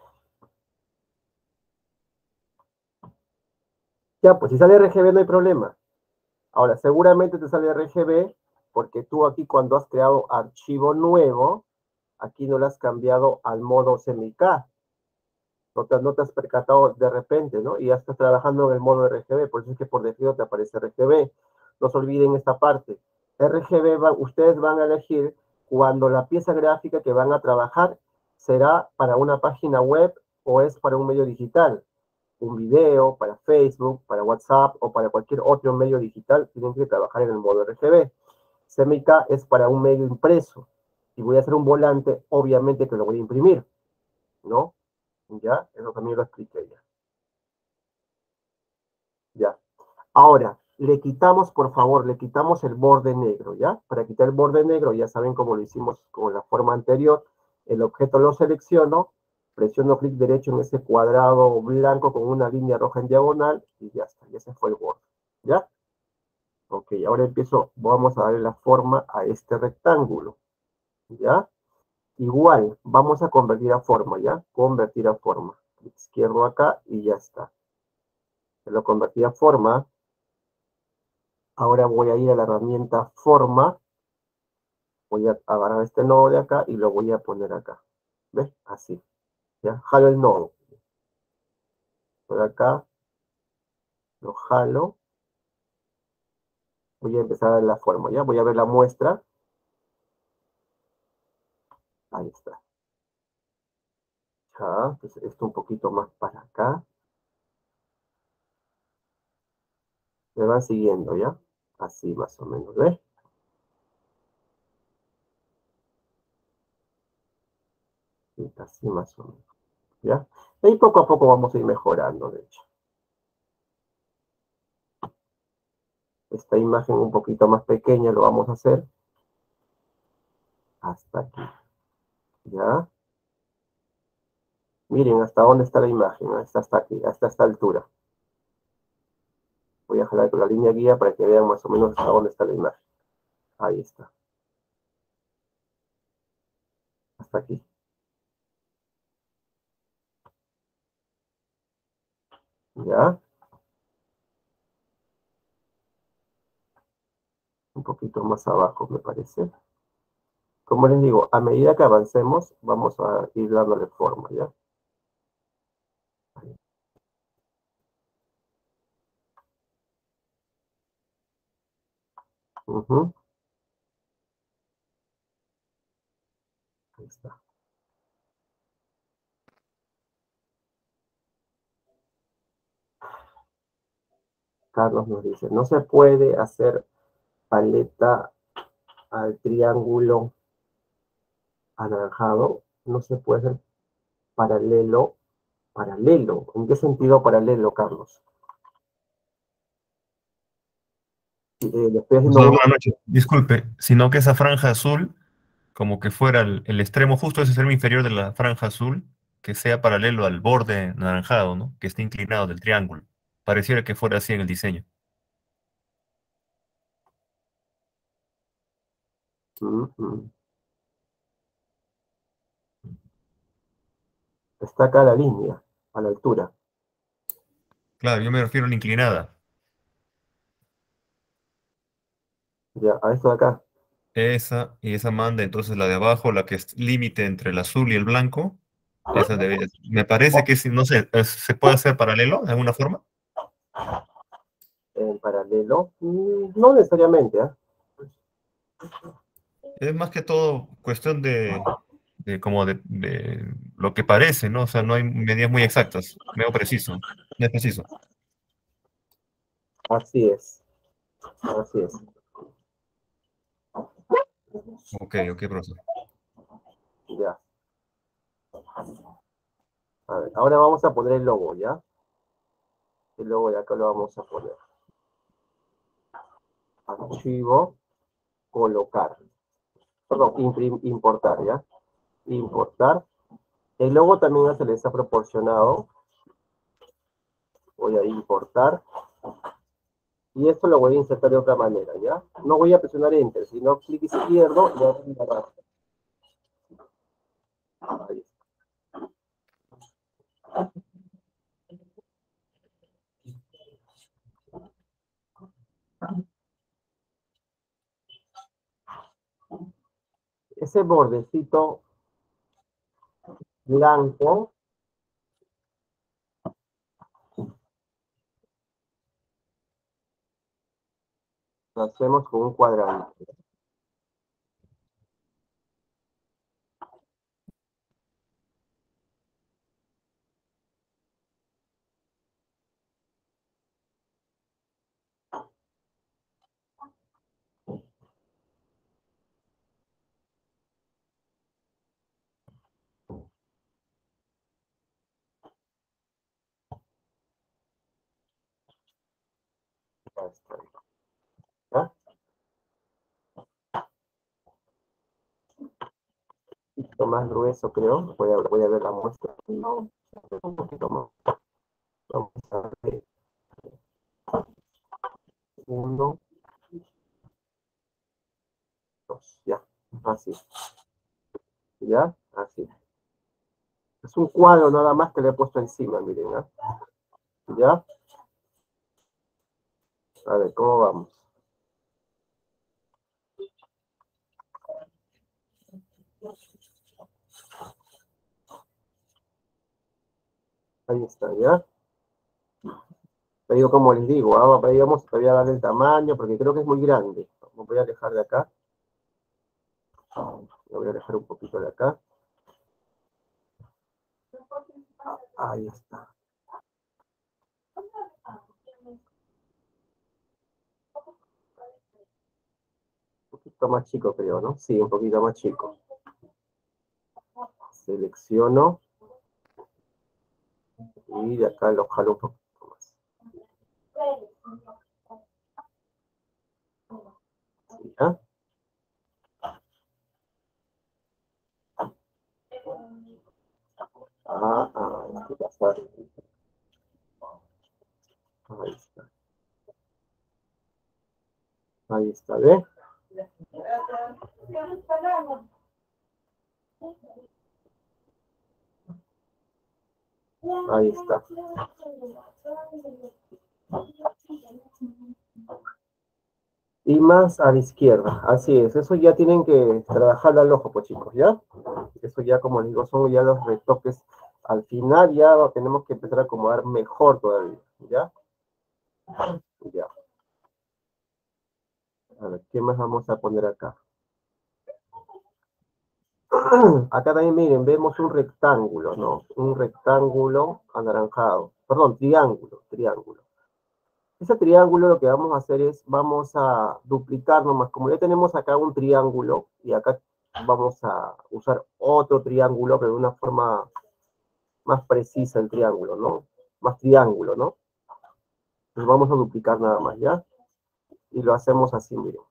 Ya, pues si sale RGB no hay problema. Ahora, seguramente te sale RGB porque tú aquí cuando has creado archivo nuevo, aquí no lo has cambiado al modo semi-K. No te has percatado de repente, ¿no? Y ya estás trabajando en el modo RGB, por eso es que por defecto te aparece RGB. No se olviden esta parte. RGB, ustedes van a elegir cuando la pieza gráfica que van a trabajar será para una página web o es para un medio digital. Un video, para Facebook, para WhatsApp o para cualquier otro medio digital, tienen que trabajar en el modo RGB. CMYK es para un medio impreso. Si voy a hacer un volante, obviamente que lo voy a imprimir, ¿no? ¿Ya? Eso también lo expliqué ya. Ya. Ahora, le quitamos, por favor, le quitamos el borde negro, ¿ya? Para quitar el borde negro, ya saben cómo lo hicimos con la forma anterior. El objeto lo selecciono, presiono clic derecho en ese cuadrado blanco con una línea roja en diagonal y ya está, ya se fue el borde, ¿ya? Ok, ahora empiezo, vamos a darle la forma a este rectángulo, ¿ya? Igual, vamos a convertir a forma, ¿ya? Convertir a forma. Clic izquierdo acá y ya está. Se lo convertí a forma. Ahora voy a ir a la herramienta forma. Voy a agarrar este nodo de acá y lo voy a poner acá. ¿Ves? Así. ¿Ya? Jalo el nodo. Por acá. Lo jalo. Voy a empezar a ver la forma, ¿ya? Voy a ver la muestra. Ahí está. Ya. Entonces esto un poquito más para acá. Me van siguiendo, ¿ya? Así más o menos, ¿ves? Sí, así más o menos, ¿ya? Y poco a poco vamos a ir mejorando, de hecho. Esta imagen un poquito más pequeña lo vamos a hacer hasta aquí, ¿ya? Miren hasta dónde está la imagen, hasta aquí, hasta esta altura. Voy a jalar con la línea guía para que vean más o menos hasta dónde está la imagen. Ahí está, hasta aquí. ¿Ya? Un poquito más abajo, me parece. Como les digo, a medida que avancemos, vamos a ir dándole forma, ¿ya? Ujú, ahí está. Carlos nos dice, no se puede hacer paleta al triángulo anaranjado, no se puede hacer paralelo, paralelo. ¿En qué sentido paralelo, Carlos? Le estoy haciendo Profesor, uno. buenas noches. Disculpe, sino que esa franja azul, como que fuera el extremo justo, ese extremo inferior de la franja azul, que sea paralelo al borde anaranjado, ¿no? Que esté inclinado del triángulo. Pareciera que fuera así en el diseño. Ujú. Está acá la línea, a la altura. Claro, yo me refiero a la inclinada. Ya, a esto de acá. Esa y esa manda entonces la de abajo, la que es límite entre el azul y el blanco. Eso debería ser. Me parece que si, no sé, ¿se puede hacer paralelo de alguna forma? En paralelo, no necesariamente, ¿ah? Es más que todo cuestión de lo que parece, ¿no? O sea, no hay medidas muy exactas, medio preciso, no es preciso. Así es, así es. Ok, ok, profesor. Ya. A ver, ahora vamos a poner el logo, ¿ya? El logo de acá lo vamos a poner. Archivo, colocar. Perdón, importar, ¿ya? Importar. El logo también se le está proporcionado. Voy a importar. Y esto lo voy a insertar de otra manera, ¿ya? No voy a presionar Enter, sino clic izquierdo y abrir la barra. Ahí está. Ese bordecito blanco lo hacemos con un cuadradito. Ya está. ¿Ya? Un poquito más grueso, creo. Voy a ver la muestra. No, un poquito más. Vamos a ver. Uno, dos, ya. Así. ¿Ya? Así. Es un cuadro nada más que le he puesto encima, miren, ¿ah? ¿Ya? A ver, ¿cómo vamos? Ahí está, ¿ya? Pero como les digo, ahí vamos todavía a darle el tamaño, porque creo que es muy grande. Me voy a alejar de acá. Me voy a alejar un poquito de acá. Ahí está. Un poquito más chico, creo, ¿no? Sí, un poquito más chico. Selecciono y de acá lo jalo un poquito más. ¿Ya? Hay que pasar. Ahí está. Ahí está, ¿ve? Ahí está. Y más a la izquierda, así es. Eso ya tienen que trabajar al ojo, pues chicos, ¿ya? Eso ya, como les digo, son ya los retoques. Al final ya tenemos que empezar a acomodar mejor todavía, ¿ya? Ya. A ver, ¿qué más vamos a poner acá? Acá también, miren, vemos un rectángulo, ¿no? Un rectángulo anaranjado. Perdón, triángulo, triángulo. Ese triángulo lo que vamos a hacer es, vamos a duplicar nomás. Como ya tenemos acá un triángulo, y acá vamos a usar otro triángulo, pero de una forma más precisa el triángulo, ¿no? Más triángulo, ¿no? Entonces vamos a duplicar nada más, ¿ya? Y lo hacemos así, miren.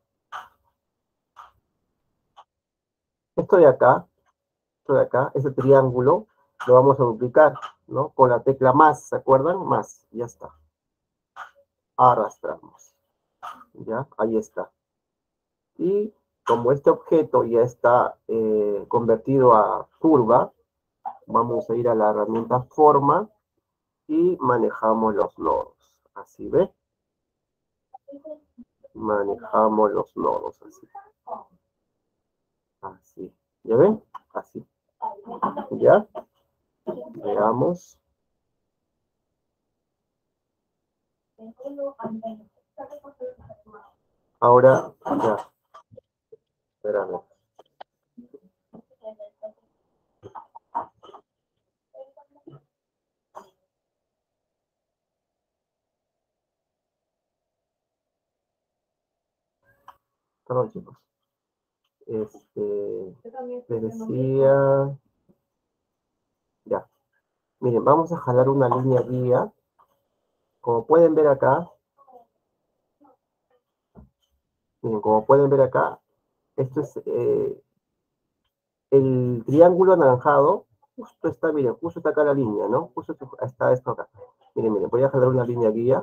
Esto de acá, ese triángulo, lo vamos a duplicar, ¿no? Con la tecla más, ¿se acuerdan? Más, ya está. Arrastramos, ¿ya? Ahí está. Y como este objeto ya está convertido a curva, vamos a ir a la herramienta forma y manejamos los nodos. Así, ¿ve? Manejamos los nodos, así. Así. ¿Ya ven? Así. ¿Ya? Veamos. Ahora, ya, espérame. Perdón, chicos. Les decía, ya. Miren, vamos a jalar una línea guía. Como pueden ver acá, miren, como pueden ver acá, esto es el triángulo anaranjado, justo está, miren, justo está acá la línea, ¿no? Justo está esto acá. Miren, miren, voy a jalar una línea guía,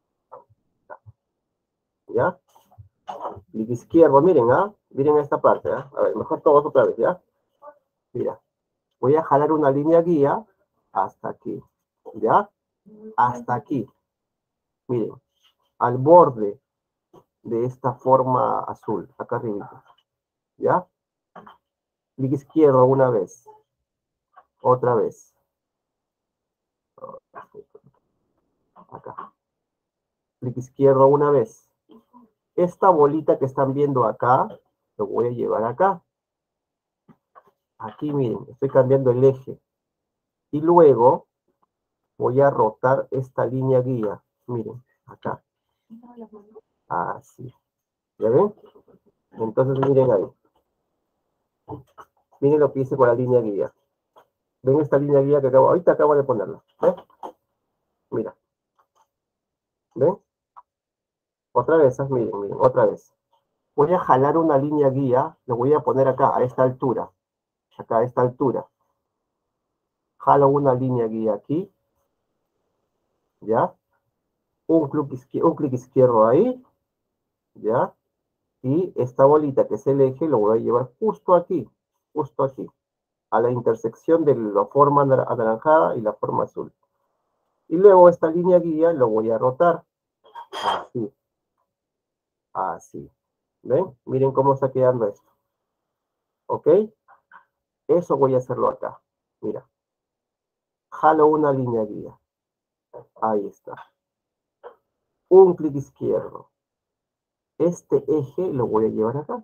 ¿ya? Clic izquierdo, miren, ¿ah? Miren esta parte, ¿ah? A ver, mejor todos otra vez, ¿ya? Mira, voy a jalar una línea guía hasta aquí, ¿ya? Hasta aquí. Miren, al borde de esta forma azul, acá arriba, ¿ya? Clic izquierdo una vez, otra vez, acá. Clic izquierdo una vez. Esta bolita que están viendo acá, lo voy a llevar acá. Aquí, miren, estoy cambiando el eje. Y luego voy a rotar esta línea guía. Miren, acá. Así. ¿Ya ven? Entonces, miren ahí. Miren lo que hice con la línea guía. ¿Ven esta línea guía que ahorita acabo de ponerla? ¿Ven? Mira. ¿Ven? Otra vez, miren, miren, otra vez. Voy a jalar una línea guía, lo voy a poner acá, a esta altura. Acá, a esta altura. Jalo una línea guía aquí, ¿ya? Un clic izquierdo ahí, ¿ya? Y esta bolita que es el eje lo voy a llevar justo aquí, a la intersección de la forma anaranjada y la forma azul. Y luego esta línea guía lo voy a rotar, así, así. ¿Ven? Miren cómo está quedando esto, ¿ok? Eso voy a hacerlo acá, mira. Jalo una línea guía, ahí está. Un clic izquierdo. Este eje lo voy a llevar acá.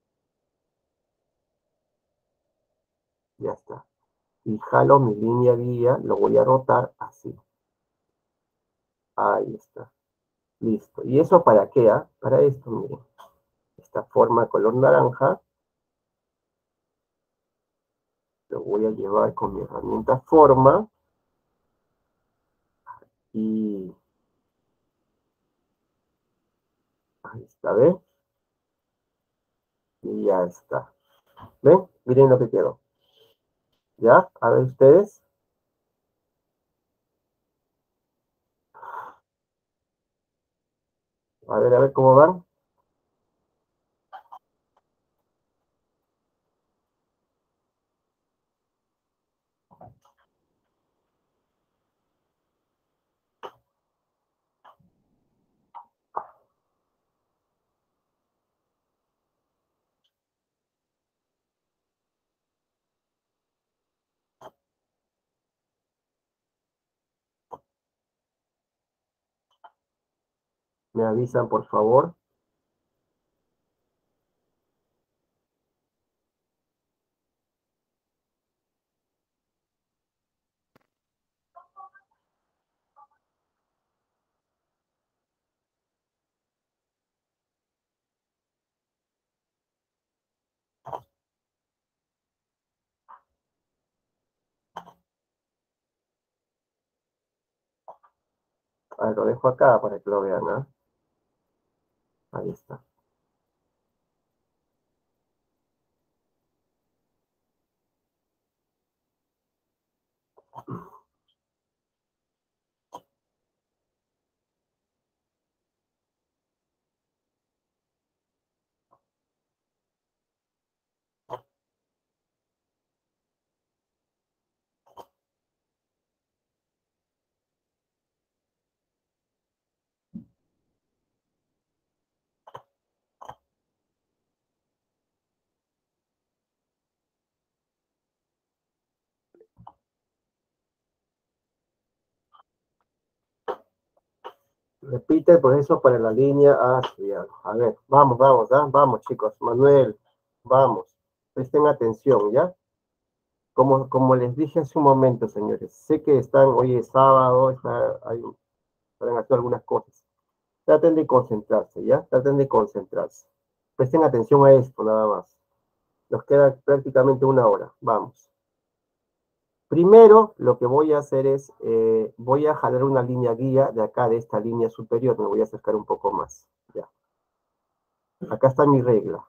Ya está. Y jalo mi línea guía, lo voy a rotar así. Ahí está. Listo. ¿Y eso para qué? Para esto, miren. Esta forma color naranja. Lo voy a llevar con mi herramienta forma. Y ahí está, ¿ven? Y ya está. ¿Ven? Miren lo que quedó. ¿Ya? A ver ustedes. A ver cómo van. Me avisan, por favor. A ver, lo dejo acá para que lo vean, ¿ah? Ahí está. Repite el proceso para la línea ácida. A ver, vamos, vamos, ¿ah? Vamos, chicos. Manuel, vamos. Presten atención, ¿ya? Como les dije hace un momento, señores, sé que hoy es sábado, están haciendo algunas cosas. Traten de concentrarse, ¿ya? Traten de concentrarse. Presten atención a esto, nada más. Nos queda prácticamente una hora. Vamos. Primero, lo que voy a hacer es, voy a jalar una línea guía de acá, de esta línea superior. Me voy a acercar un poco más. Ya. Acá está mi regla.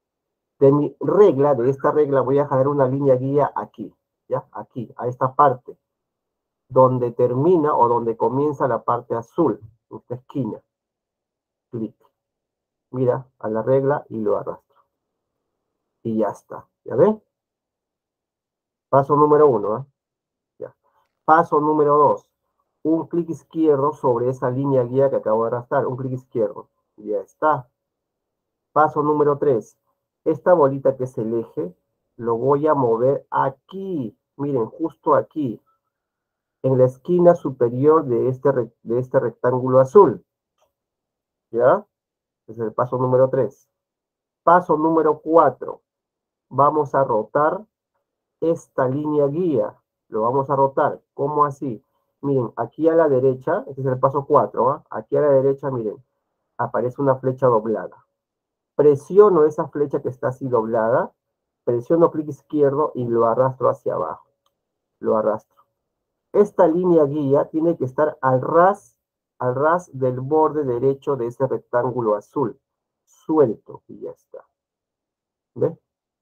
De esta regla, voy a jalar una línea guía aquí. ¿Ya? Aquí, a esta parte. Donde termina o donde comienza la parte azul. En esta esquina. Clic. Mira, a la regla y lo arrastro. Y ya está. ¿Ya ven? Paso número 1, ¿eh? Ya. Paso número 2. Un clic izquierdo sobre esa línea guía que acabo de arrastrar. Un clic izquierdo. Ya está. Paso número 3. Esta bolita que es el eje, lo voy a mover aquí. Miren, justo aquí. En la esquina superior de este rectángulo azul. ¿Ya? Ese es el paso número 3. Paso número 4. Vamos a rotar esta línea guía. Lo vamos a rotar. ¿Cómo así? Miren, aquí a la derecha, este es el paso 4, ¿eh? Aquí a la derecha, miren, aparece una flecha doblada. Presiono esa flecha que está así doblada, presiono clic izquierdo y lo arrastro hacia abajo. Lo arrastro. Esta línea guía tiene que estar al ras del borde derecho de ese rectángulo azul. Suelto y ya está. ¿Ven?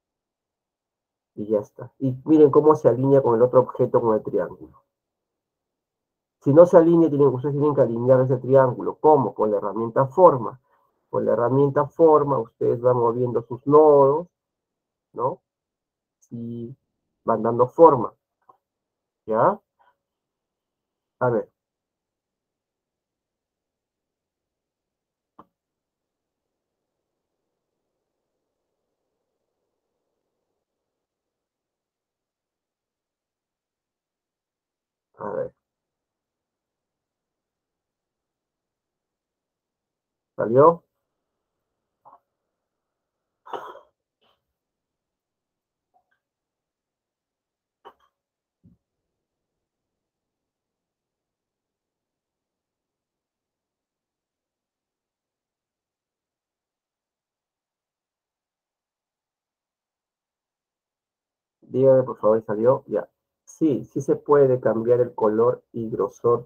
Y ya está. Y miren cómo se alinea con el otro objeto, con el triángulo. Si no se alinea, ustedes tienen que alinear ese triángulo. ¿Cómo? Con la herramienta forma. Con la herramienta forma, ustedes van moviendo sus nodos, ¿no? Y van dando forma. ¿Ya? A ver, a ver. ¿Salió? Dígame, por favor, ¿salió? Ya. Sí, sí se puede cambiar el color y grosor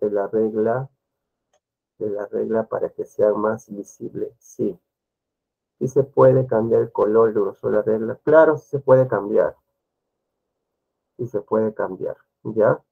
de la regla para que sea más visible. Sí. Sí se puede cambiar el color y grosor de la regla. Claro, sí se puede cambiar. Sí se puede cambiar. ¿Ya?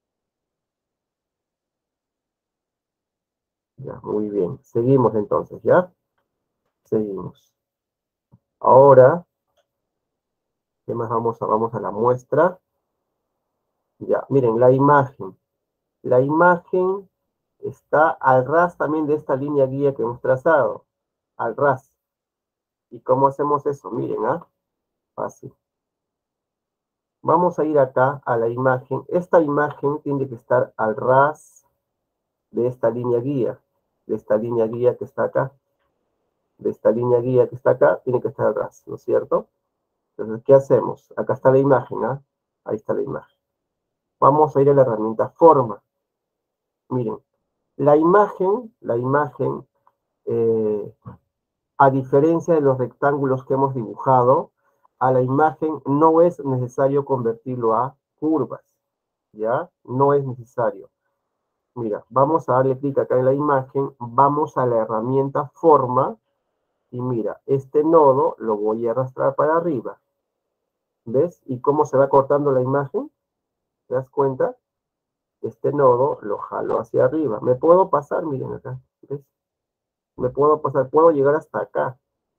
Ya, muy bien. Seguimos entonces, ¿ya? Seguimos. Ahora, ¿qué más vamos a la muestra? Ya, miren, la imagen. La imagen está al ras también de esta línea guía que hemos trazado. Al ras. ¿Y cómo hacemos eso? Miren, ¿ah? Fácil. Vamos a ir acá a la imagen. Esta imagen tiene que estar al ras de esta línea guía. De esta línea guía que está acá. De esta línea guía que está acá, tiene que estar al ras, ¿no es cierto? Entonces, ¿qué hacemos? Acá está la imagen, ¿ah? Ahí está la imagen. Vamos a ir a la herramienta forma. Miren, la imagen, eh, a diferencia de los rectángulos que hemos dibujado, a la imagen no es necesario convertirlo a curvas, ¿ya? No es necesario. Mira, vamos a darle clic acá en la imagen, vamos a la herramienta forma, y mira, este nodo lo voy a arrastrar para arriba. ¿Ves? ¿Y cómo se va cortando la imagen? ¿Te das cuenta? Este nodo lo jalo hacia arriba. Me puedo pasar, miren acá. ¿Ves? Me puedo pasar, puedo llegar hasta acá.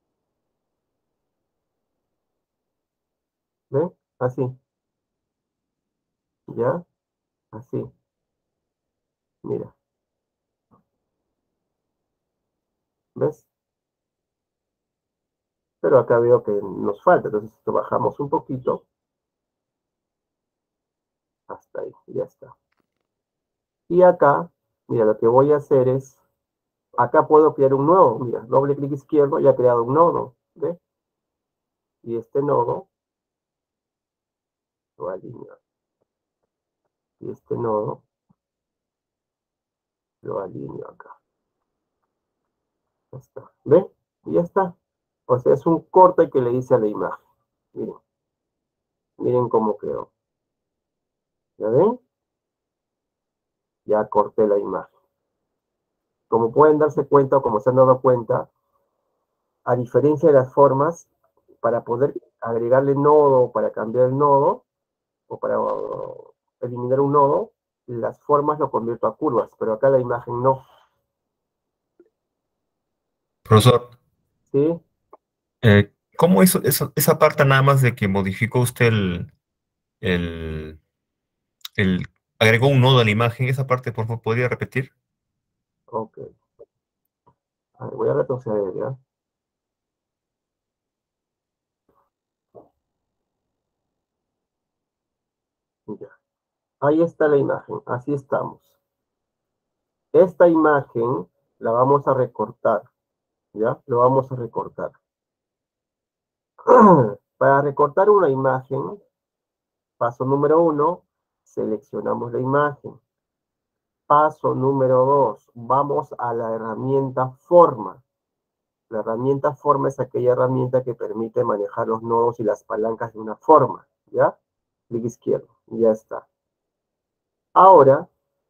¿Ven? Así. ¿Ya? Así. Mira. ¿Ves? Pero acá veo que nos falta. Entonces esto bajamos un poquito. Hasta ahí. Ya está. Y acá, mira, lo que voy a hacer es Acá puedo crear un nodo, mira, doble clic izquierdo, ya he creado un nodo, ¿ves? Y este nodo lo alineo. Y este nodo lo alineo acá. Ya está, ¿ves? Y ya está. O sea, es un corte que le hice a la imagen. Miren, miren cómo quedó. ¿Ya ven? Ya corté la imagen. Como pueden darse cuenta o como se han dado cuenta, a diferencia de las formas, para poder agregarle nodo, para cambiar el nodo, o para eliminar un nodo, las formas lo convierto a curvas, pero acá la imagen no. Profesor, ¿Sí? ¿cómo hizo esa parte nada más de que modificó usted el, el- agregó un nodo a la imagen? Esa parte, por favor, ¿podría repetir? Ok. A ver, voy a retroceder, ¿ya? Ya. Ahí está la imagen, así estamos. Esta imagen la vamos a recortar, ¿ya? Lo vamos a recortar. Para recortar una imagen, paso número 1, seleccionamos la imagen. Paso número 2, vamos a la herramienta forma. La herramienta forma es aquella herramienta que permite manejar los nodos y las palancas de una forma, ¿ya? Clic izquierdo, ya está. Ahora,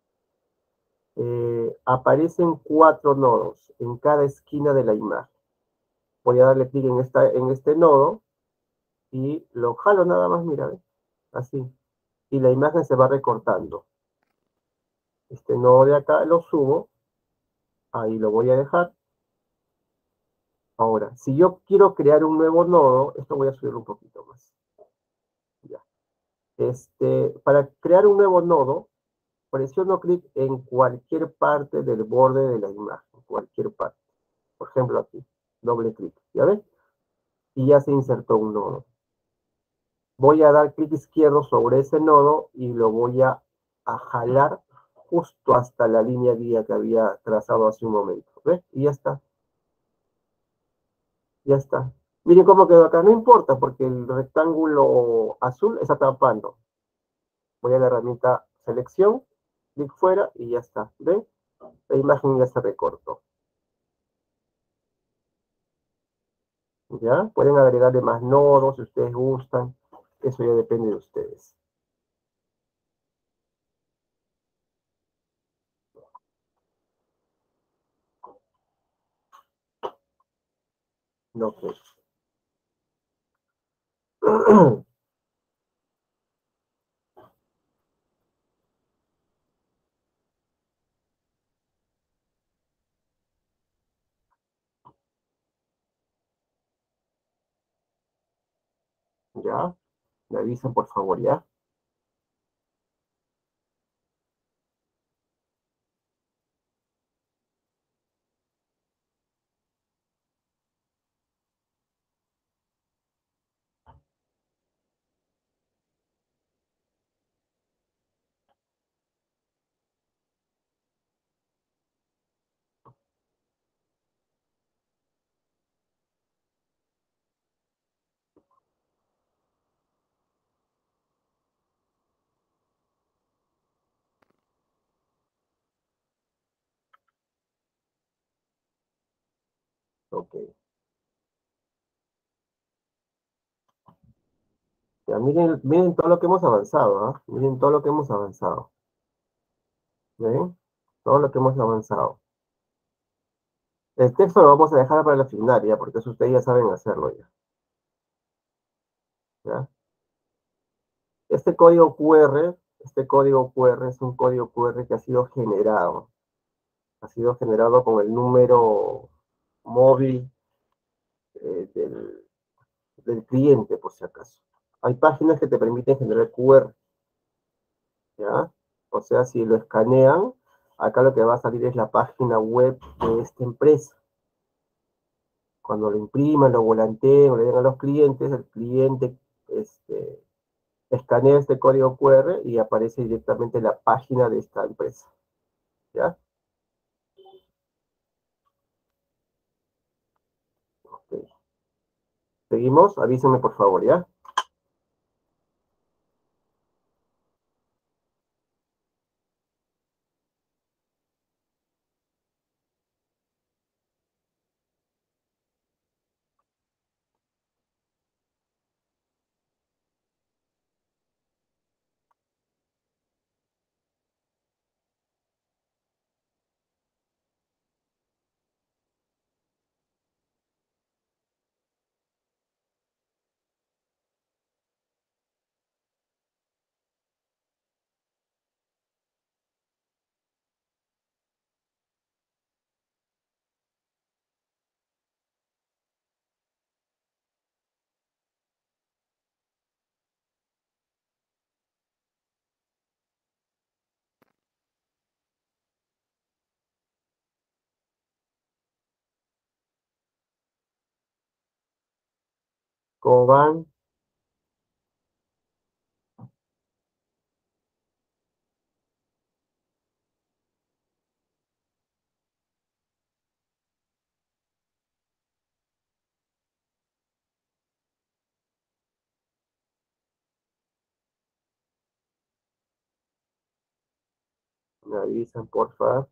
aparecen 4 nodos en cada esquina de la imagen. Voy a darle clic en este nodo y lo jalo nada más, mira, ¿ves? Así. Y la imagen se va recortando. Este nodo de acá lo subo, ahí lo voy a dejar. Ahora, si yo quiero crear un nuevo nodo, esto voy a subirlo un poquito más. Ya. Para crear un nuevo nodo, presiono clic en cualquier parte del borde de la imagen, cualquier parte. Por ejemplo, aquí, doble clic, ¿ya ves? Y ya se insertó un nodo. Voy a dar clic izquierdo sobre ese nodo y lo voy a jalar justo hasta la línea guía que había trazado hace un momento. ¿Ves? Y ya está, ya está. Miren cómo quedó acá, no importa porque el rectángulo azul está tapando. Voy a la herramienta selección, clic fuera y ya está. ¿Ven? La imagen ya se recortó. ¿Ya? Pueden agregarle más nodos si ustedes gustan. Eso ya depende de ustedes. Ok. ¿Ya? Me avisan por favor, ¿ya? Ok. Ya, miren, miren todo lo que hemos avanzado, ¿ah? Miren todo lo que hemos avanzado. ¿Ven? Todo lo que hemos avanzado. El texto lo vamos a dejar para la final, ¿ya? Porque eso ustedes ya saben hacerlo ya. ¿Ya? Este código QR es un código QR que ha sido generado. Ha sido generado con el número móvil del cliente, por si acaso. Hay páginas que te permiten generar QR, ¿ya? O sea, si lo escanean, acá lo que va a salir es la página web de esta empresa. Cuando lo impriman, lo volanteen o le den a los clientes, el cliente escanea este código QR y aparece directamente la página de esta empresa, ¿ya? Seguimos, avísenme por favor, ¿ya? ¿Cómo van? Me avisan, por favor.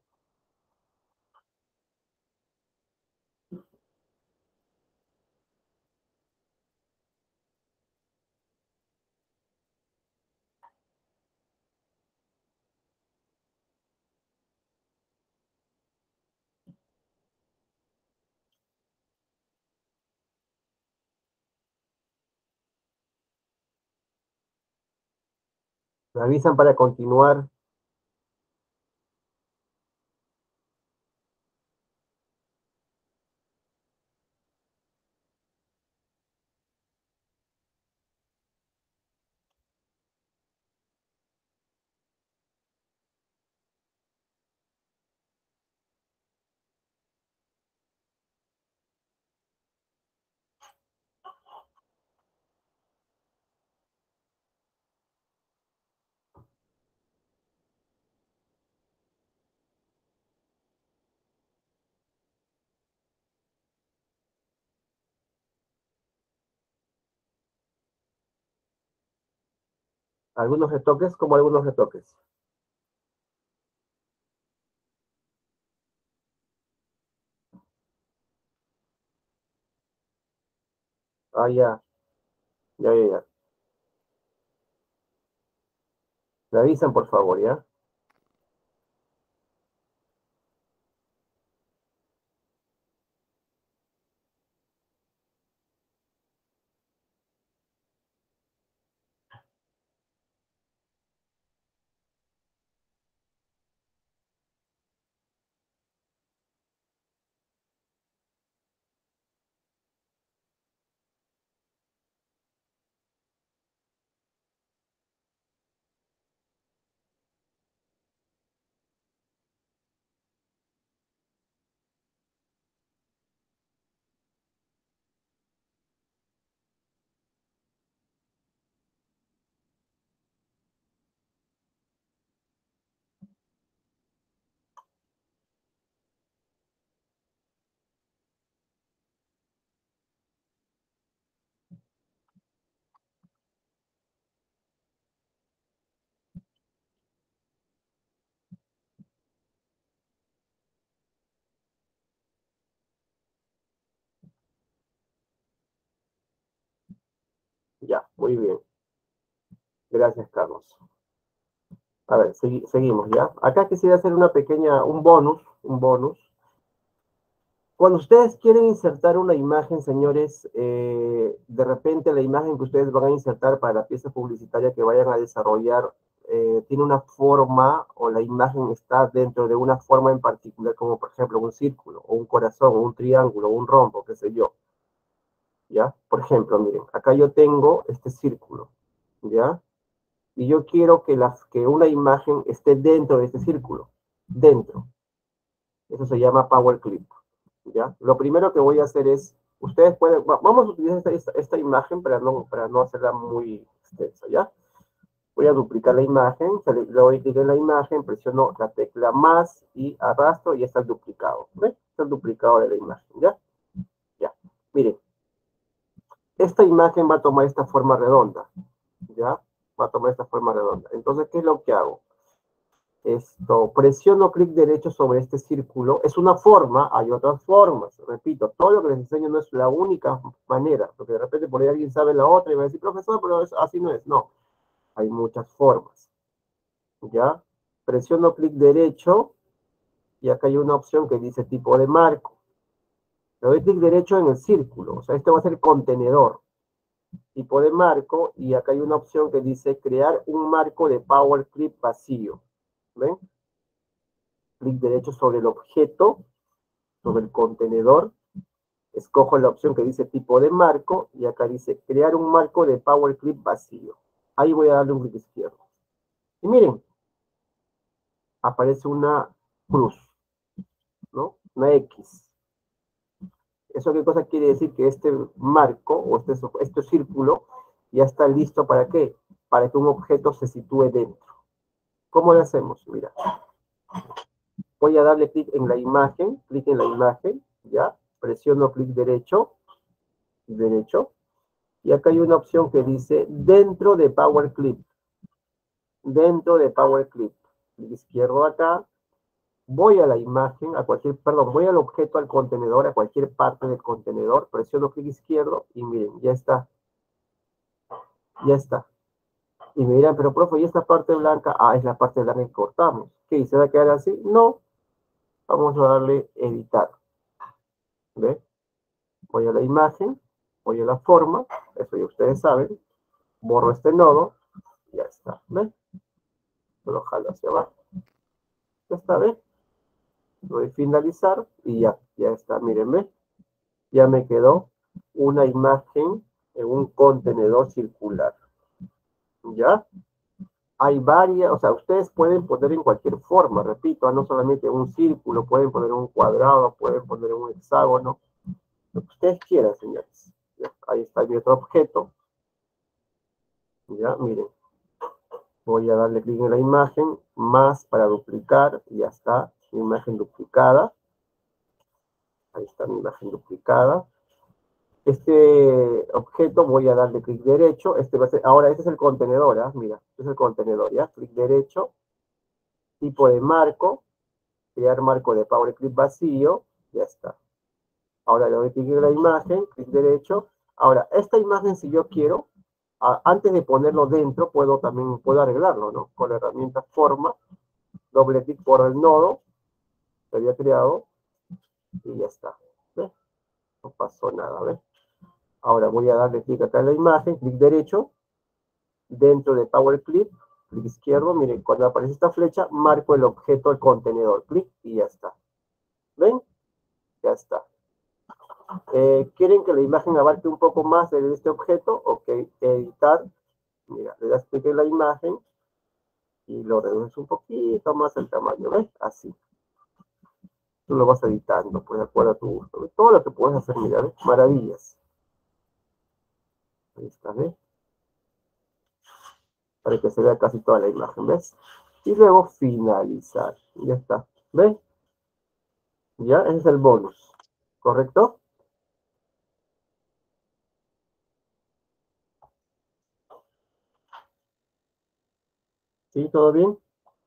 Me avisan para continuar. Algunos retoques, como algunos retoques. Ah, ya, ya. Me avisan, por favor, ¿ya? Ya, muy bien. Gracias, Carlos. A ver, seguimos, ¿ya? Acá quisiera hacer un bonus. Cuando ustedes quieren insertar una imagen, señores, de repente la imagen que ustedes van a insertar para la pieza publicitaria que vayan a desarrollar tiene una forma o la imagen está dentro de una forma en particular, como por ejemplo un círculo, o un corazón, o un triángulo, o un rombo, qué sé yo, ¿ya? Por ejemplo, miren, acá yo tengo este círculo, ¿ya? Y yo quiero que una imagen esté dentro de este círculo, dentro. Eso se llama Power Clip. ¿Ya? Lo primero que voy a hacer es, ustedes pueden, vamos a utilizar esta imagen para no hacerla muy extensa, ¿ya? Voy a duplicar la imagen, le doy clic en la imagen, presiono la tecla más y arrastro y ya está el duplicado. ¿Ven? Está el duplicado de la imagen, ¿ya? Ya. Miren, esta imagen va a tomar esta forma redonda, ¿ya? Va a tomar esta forma redonda. Entonces, ¿qué es lo que hago? Presiono clic derecho sobre este círculo. Es una forma, hay otras formas. Repito, todo lo que les enseño no es la única manera, porque de repente por ahí alguien sabe la otra y va a decir, profesor, pero así no es. No, hay muchas formas, ¿ya? Presiono clic derecho y acá hay una opción que dice tipo de marco. Le doy clic derecho en el círculo, o sea, este va a ser contenedor. Tipo de marco, y acá hay una opción que dice crear un marco de Power Clip vacío. ¿Ven? Clic derecho sobre el objeto, sobre el contenedor, escojo la opción que dice tipo de marco, y acá dice crear un marco de Power Clip vacío. Ahí voy a darle un clic izquierdo. Y miren, aparece una cruz, ¿no? Una X. ¿Eso qué cosa quiere decir? Que este marco, o este círculo, ya está listo ¿para qué? Para que un objeto se sitúe dentro. ¿Cómo lo hacemos? Mira, voy a darle clic en la imagen, ¿ya? Presiono clic derecho, y acá hay una opción que dice dentro de Power Clip, clic izquierdo acá, voy a la imagen, voy al objeto, al contenedor, a cualquier parte del contenedor, presiono clic izquierdo, y miren, ya está, y me dirán, pero profe, ¿y esta parte blanca? Ah, es la parte blanca que cortamos. ¿Qué? ¿Se va a quedar así? No, vamos a darle editar, ¿ve? Voy a la imagen, voy a la forma, eso ya ustedes saben, borro este nodo, ya está, ¿ven? Lo jalo hacia abajo, ya está, ¿ven? Doy finalizar y ya está, miren, ¿ven? Ya me quedó una imagen en un contenedor circular, ¿ya? Hay varias, o sea, ustedes pueden poner en cualquier forma, repito, no solamente un círculo, pueden poner un cuadrado, pueden poner un hexágono, lo que ustedes quieran, señores. Ya, ahí está mi otro objeto, ya, miren. Voy a darle clic en la imagen, más para duplicar, y ya está, mi imagen duplicada. Ahí está mi imagen duplicada. Este objeto voy a darle clic derecho, ahora este es el contenedor, ¿ah? Mira, este es el contenedor, ¿ya? Clic derecho, tipo de marco, crear marco de Power Clip vacío, ya está. Ahora le doy clic en la imagen, clic derecho. Ahora, esta imagen si yo quiero, antes de ponerlo dentro, puedo arreglarlo, ¿no? Con la herramienta forma, doble clic por el nodo, que había creado, y ya está. ¿Ves? No pasó nada, ¿ves? Ahora voy a darle clic acá en la imagen, clic derecho, dentro de Power Clip, clic izquierdo, miren, cuando aparece esta flecha, marco el objeto al contenedor, clic, y ya está. ¿Ven? Ya está. ¿Quieren que la imagen abarque un poco más de este objeto? Ok, editar. Mira, le das clic en la imagen y lo reduces un poquito más el tamaño, ¿ves? Así. Tú lo vas editando, pues de acuerdo a tu gusto. Todo lo que puedes hacer, mira, ¿ves? Maravillas. Ahí está, ¿ves? Para que se vea casi toda la imagen, ¿ves? Y luego finalizar. Ya está, ¿ves? Ya, ese es el bonus. ¿Correcto? ¿Sí? ¿Todo bien?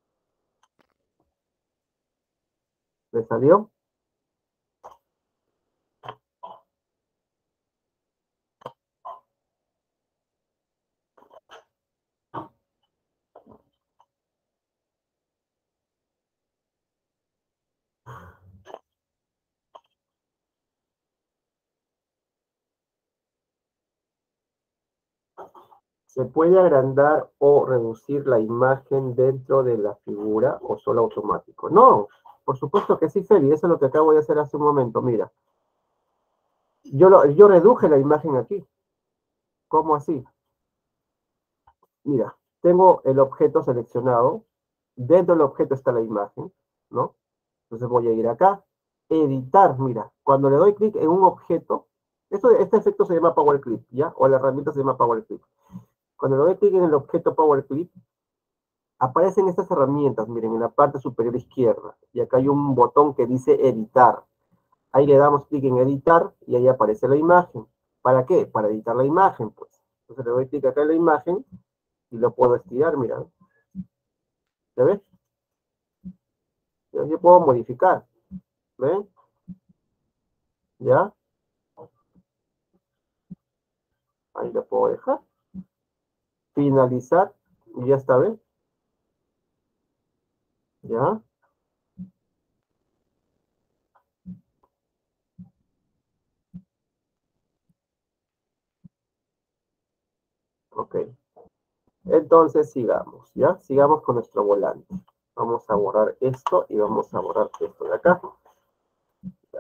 ¿Le salió? ¿Se puede agrandar o reducir la imagen dentro de la figura o solo automático? No, por supuesto que sí, Feli, eso es lo que acabo de hacer hace un momento. Mira, yo reduje la imagen aquí. ¿Cómo así? Mira, tengo el objeto seleccionado. Dentro del objeto está la imagen, ¿no? Entonces voy a ir acá, editar, mira. Cuando le doy clic en un objeto, este efecto se llama Power Clip, ¿ya? O la herramienta se llama Power Clip. Cuando le doy clic en el objeto Power Clip, aparecen estas herramientas, miren, en la parte superior izquierda. Y acá hay un botón que dice editar. Ahí le damos clic en editar y ahí aparece la imagen. ¿Para qué? Para editar la imagen, pues. Entonces le doy clic acá en la imagen y lo puedo estirar, mira. ¿Ya ves? Yo puedo modificar. ¿Ven? ¿Ya? Ahí lo puedo dejar. Finalizar. Y ya está, ¿ven? ¿Ya? Ok. Entonces sigamos, ¿ya? Sigamos con nuestro volante. Vamos a borrar esto y vamos a borrar esto de acá. Ya.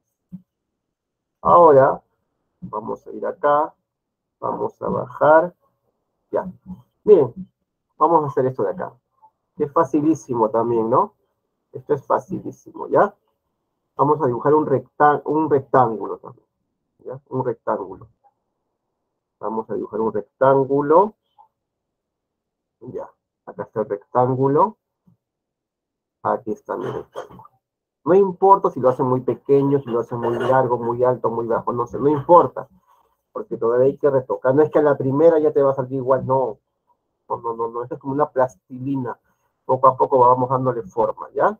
Ahora, vamos a ir acá. Vamos a bajar. Ya. Miren, vamos a hacer esto de acá. Que es facilísimo también, ¿no? Esto es facilísimo, ¿ya? Vamos a dibujar un rectángulo también, ¿ya? Un rectángulo. Vamos a dibujar un rectángulo. Ya. Acá está el rectángulo. Aquí está mi rectángulo. No importa si lo hacen muy pequeño, si lo hacen muy largo, muy alto, muy bajo, no sé, no importa. Porque todavía hay que retocar. No es que a la primera ya te va a salir igual, no. No. Esto es como una plastilina. Poco a poco vamos dándole forma, ¿ya?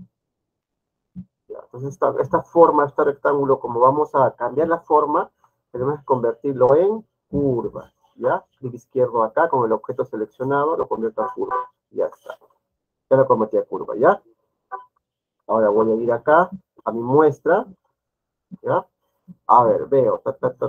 Ya. Entonces esta forma, este rectángulo, como vamos a cambiar la forma, tenemos que convertirlo en curva, ¿ya? Clic izquierdo acá, con el objeto seleccionado, lo convierto a curva. Ya está. Ya lo convertí a curva, ¿ya? Ahora voy a ir acá, a mi muestra, ¿ya? A ver, veo.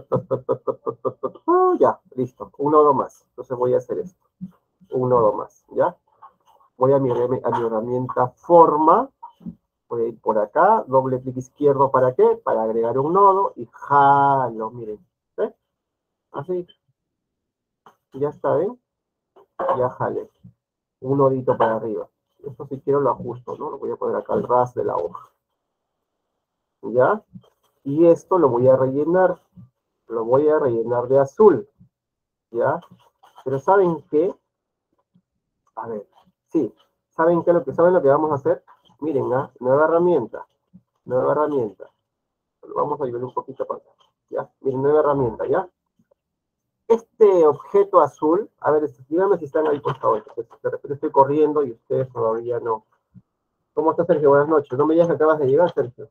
Ya, listo. Un nodo más. Entonces voy a hacer esto. Un nodo más, ¿ya? Voy a mi herramienta forma. Voy a ir por acá. Doble clic izquierdo, ¿para qué? Para agregar un nodo y jalo, miren. ¿Ves? Así. Ya está, ¿ven? Ya jale. Un nodito para arriba. Esto si quiero lo ajusto, ¿no? Lo voy a poner acá al ras de la hoja. ¿Ya? Y esto lo voy a rellenar. Lo voy a rellenar de azul. ¿Ya? Pero ¿saben qué? A ver, sí. ¿Saben lo que vamos a hacer? Miren, ¿ah? Nueva herramienta. Nueva herramienta. Lo vamos a ayudar un poquito para acá. ¿Ya? Miren, nueva herramienta, ¿ya? Este objeto azul, a ver, díganme si están ahí, por favor. De repente estoy corriendo y ustedes todavía no. ¿Cómo estás, Sergio? Buenas noches. No me digas que acabas de llegar, Sergio.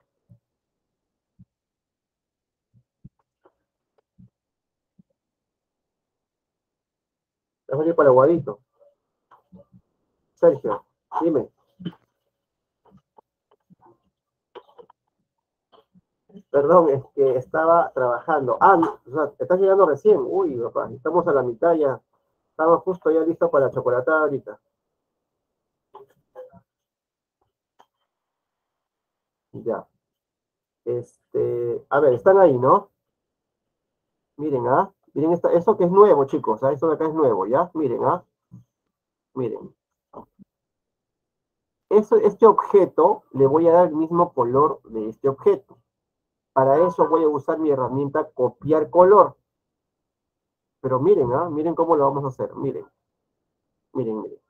Estás aquí paraguadito. Sergio, dime. Perdón, es que estaba trabajando. Ah, no, o sea, estás llegando recién. Uy, papá, estamos a la mitad ya. Estamos justo ya listos para chocolatar ahorita. Ya. A ver, están ahí, ¿no? Miren, ¿ah? Miren eso que es nuevo, chicos, ¿ah? Eso de acá es nuevo, ¿ya? Miren, ¿ah? Miren. Este objeto le voy a dar el mismo color de este objeto. Para eso voy a usar mi herramienta copiar color. Pero miren, ¿ah? Miren cómo lo vamos a hacer. Miren. Miren.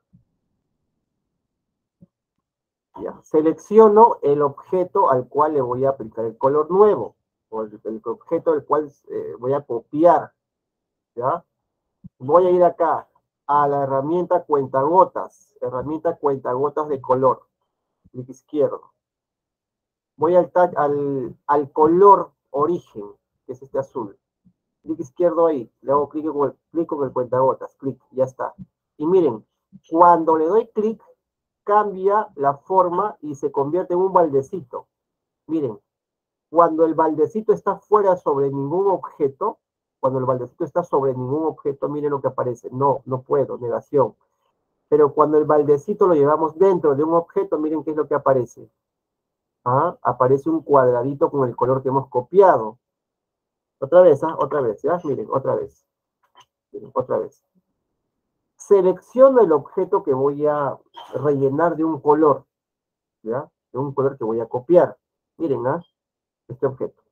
Ya. Selecciono el objeto al cual le voy a aplicar el color nuevo. O el objeto al cual voy a copiar. ¿Ya? Voy a ir acá a la herramienta cuentagotas. Herramienta cuentagotas de color. Clic izquierdo. Voy al color origen, que es este azul. Clic izquierdo ahí, le hago clic con el cuentagotas, clic, ya está. Y miren, cuando le doy clic, cambia la forma y se convierte en un baldecito. Miren, cuando el baldecito está fuera sobre ningún objeto, cuando el baldecito está sobre ningún objeto, miren lo que aparece. No, no puedo, negación. Pero cuando el baldecito lo llevamos dentro de un objeto, miren qué es lo que aparece. ¿Ah? Aparece un cuadradito con el color que hemos copiado. Otra vez, ¿ah? Otra vez, ¿ya? Miren, otra vez. Miren, otra vez. Selecciono el objeto que voy a rellenar de un color, ¿ya? De un color que voy a copiar. Miren, ¿ah? Este objeto.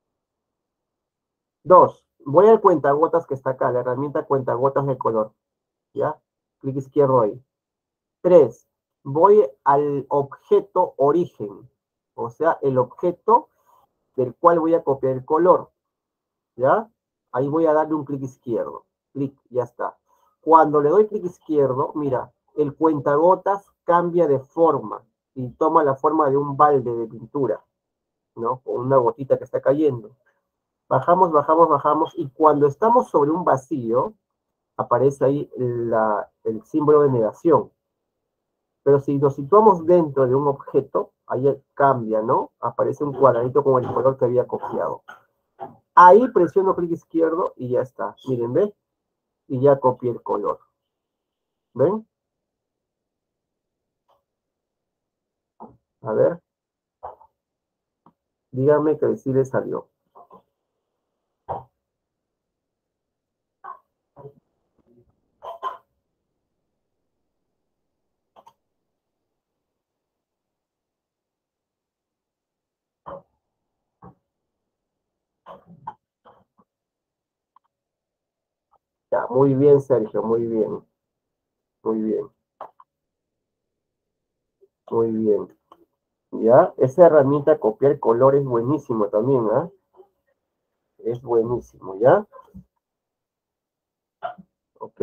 2. Voy al cuentagotas que está acá, la herramienta cuentagotas de color, ¿ya? Clic izquierdo ahí. 3. Voy al objeto origen, o sea, el objeto del cual voy a copiar el color, ¿ya? Ahí voy a darle un clic izquierdo. Clic, ya está. Cuando le doy clic izquierdo, mira, el cuentagotas cambia de forma y toma la forma de un balde de pintura, ¿no? Con una gotita que está cayendo. Bajamos, bajamos, bajamos, y cuando estamos sobre un vacío, aparece ahí el símbolo de negación. Pero si nos situamos dentro de un objeto, ahí cambia, ¿no? Aparece un cuadradito con el color que había copiado. Ahí presiono clic izquierdo y ya está. Miren, ¿ven? Y ya copié el color. ¿Ven? A ver. Díganme que sí le salió. Ya, muy bien, Sergio, muy bien. Muy bien. Muy bien. ¿Ya? Esa herramienta copiar color es buenísimo también, ¿ah? Es buenísimo, ¿ya? Ok.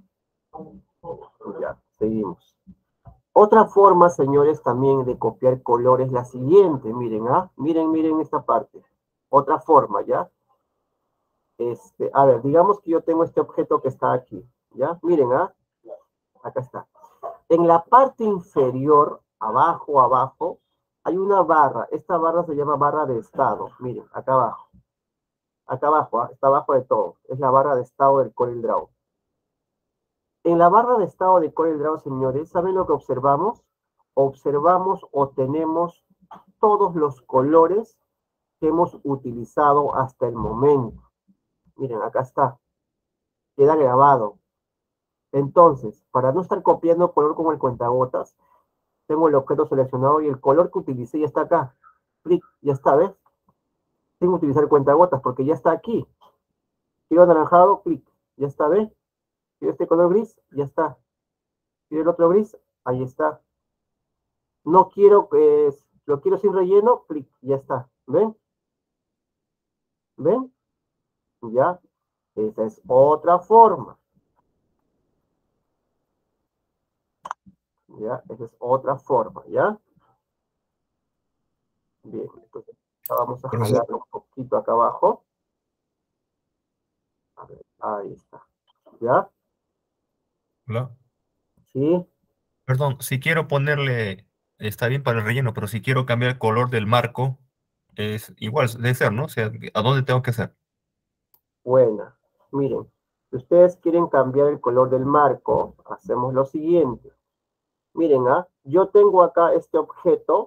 Ya, seguimos. Otra forma, señores, también de copiar color es la siguiente. Miren, ¿ah? Miren, miren esta parte. Otra forma, ¿ya? A ver, digamos que yo tengo este objeto que está aquí, ¿ya? Miren, ¿ah? Acá está. En la parte inferior, abajo, abajo, hay una barra. Esta barra se llama barra de estado. Miren, acá abajo. Acá abajo, ¿ah? Está abajo de todo. Es la barra de estado del CorelDRAW. En la barra de estado de CorelDRAW, señores, ¿saben lo que observamos? Observamos o tenemos todos los colores que hemos utilizado hasta el momento. Miren, acá está. Queda grabado. Entonces, para no estar copiando color como el cuentagotas, tengo el objeto seleccionado y el color que utilicé ya está acá. Clic, ya está, ¿ves? Tengo que utilizar el cuentagotas porque ya está aquí. Quiero anaranjado, clic, ya está, ¿ves? Quiero este color gris, ya está. Quiero el otro gris, ahí está. No quiero que lo quiero sin relleno, clic, ya está. ¿Ven? ¿Ven? Ya. Esa es otra forma. ¿Ya? Esa es otra forma, ¿ya? Bien, entonces vamos a Profesor, jalar un poquito acá abajo. A ver, ahí está. ¿Ya? hola. Sí. Perdón, si quiero ponerle, está bien para el relleno, pero si quiero cambiar el color del marco, es igual, debe ser, ¿no? O sea, ¿a dónde tengo que hacer? Buena. Miren, si ustedes quieren cambiar el color del marco, hacemos lo siguiente. Miren, ¿ah? Yo tengo acá este objeto.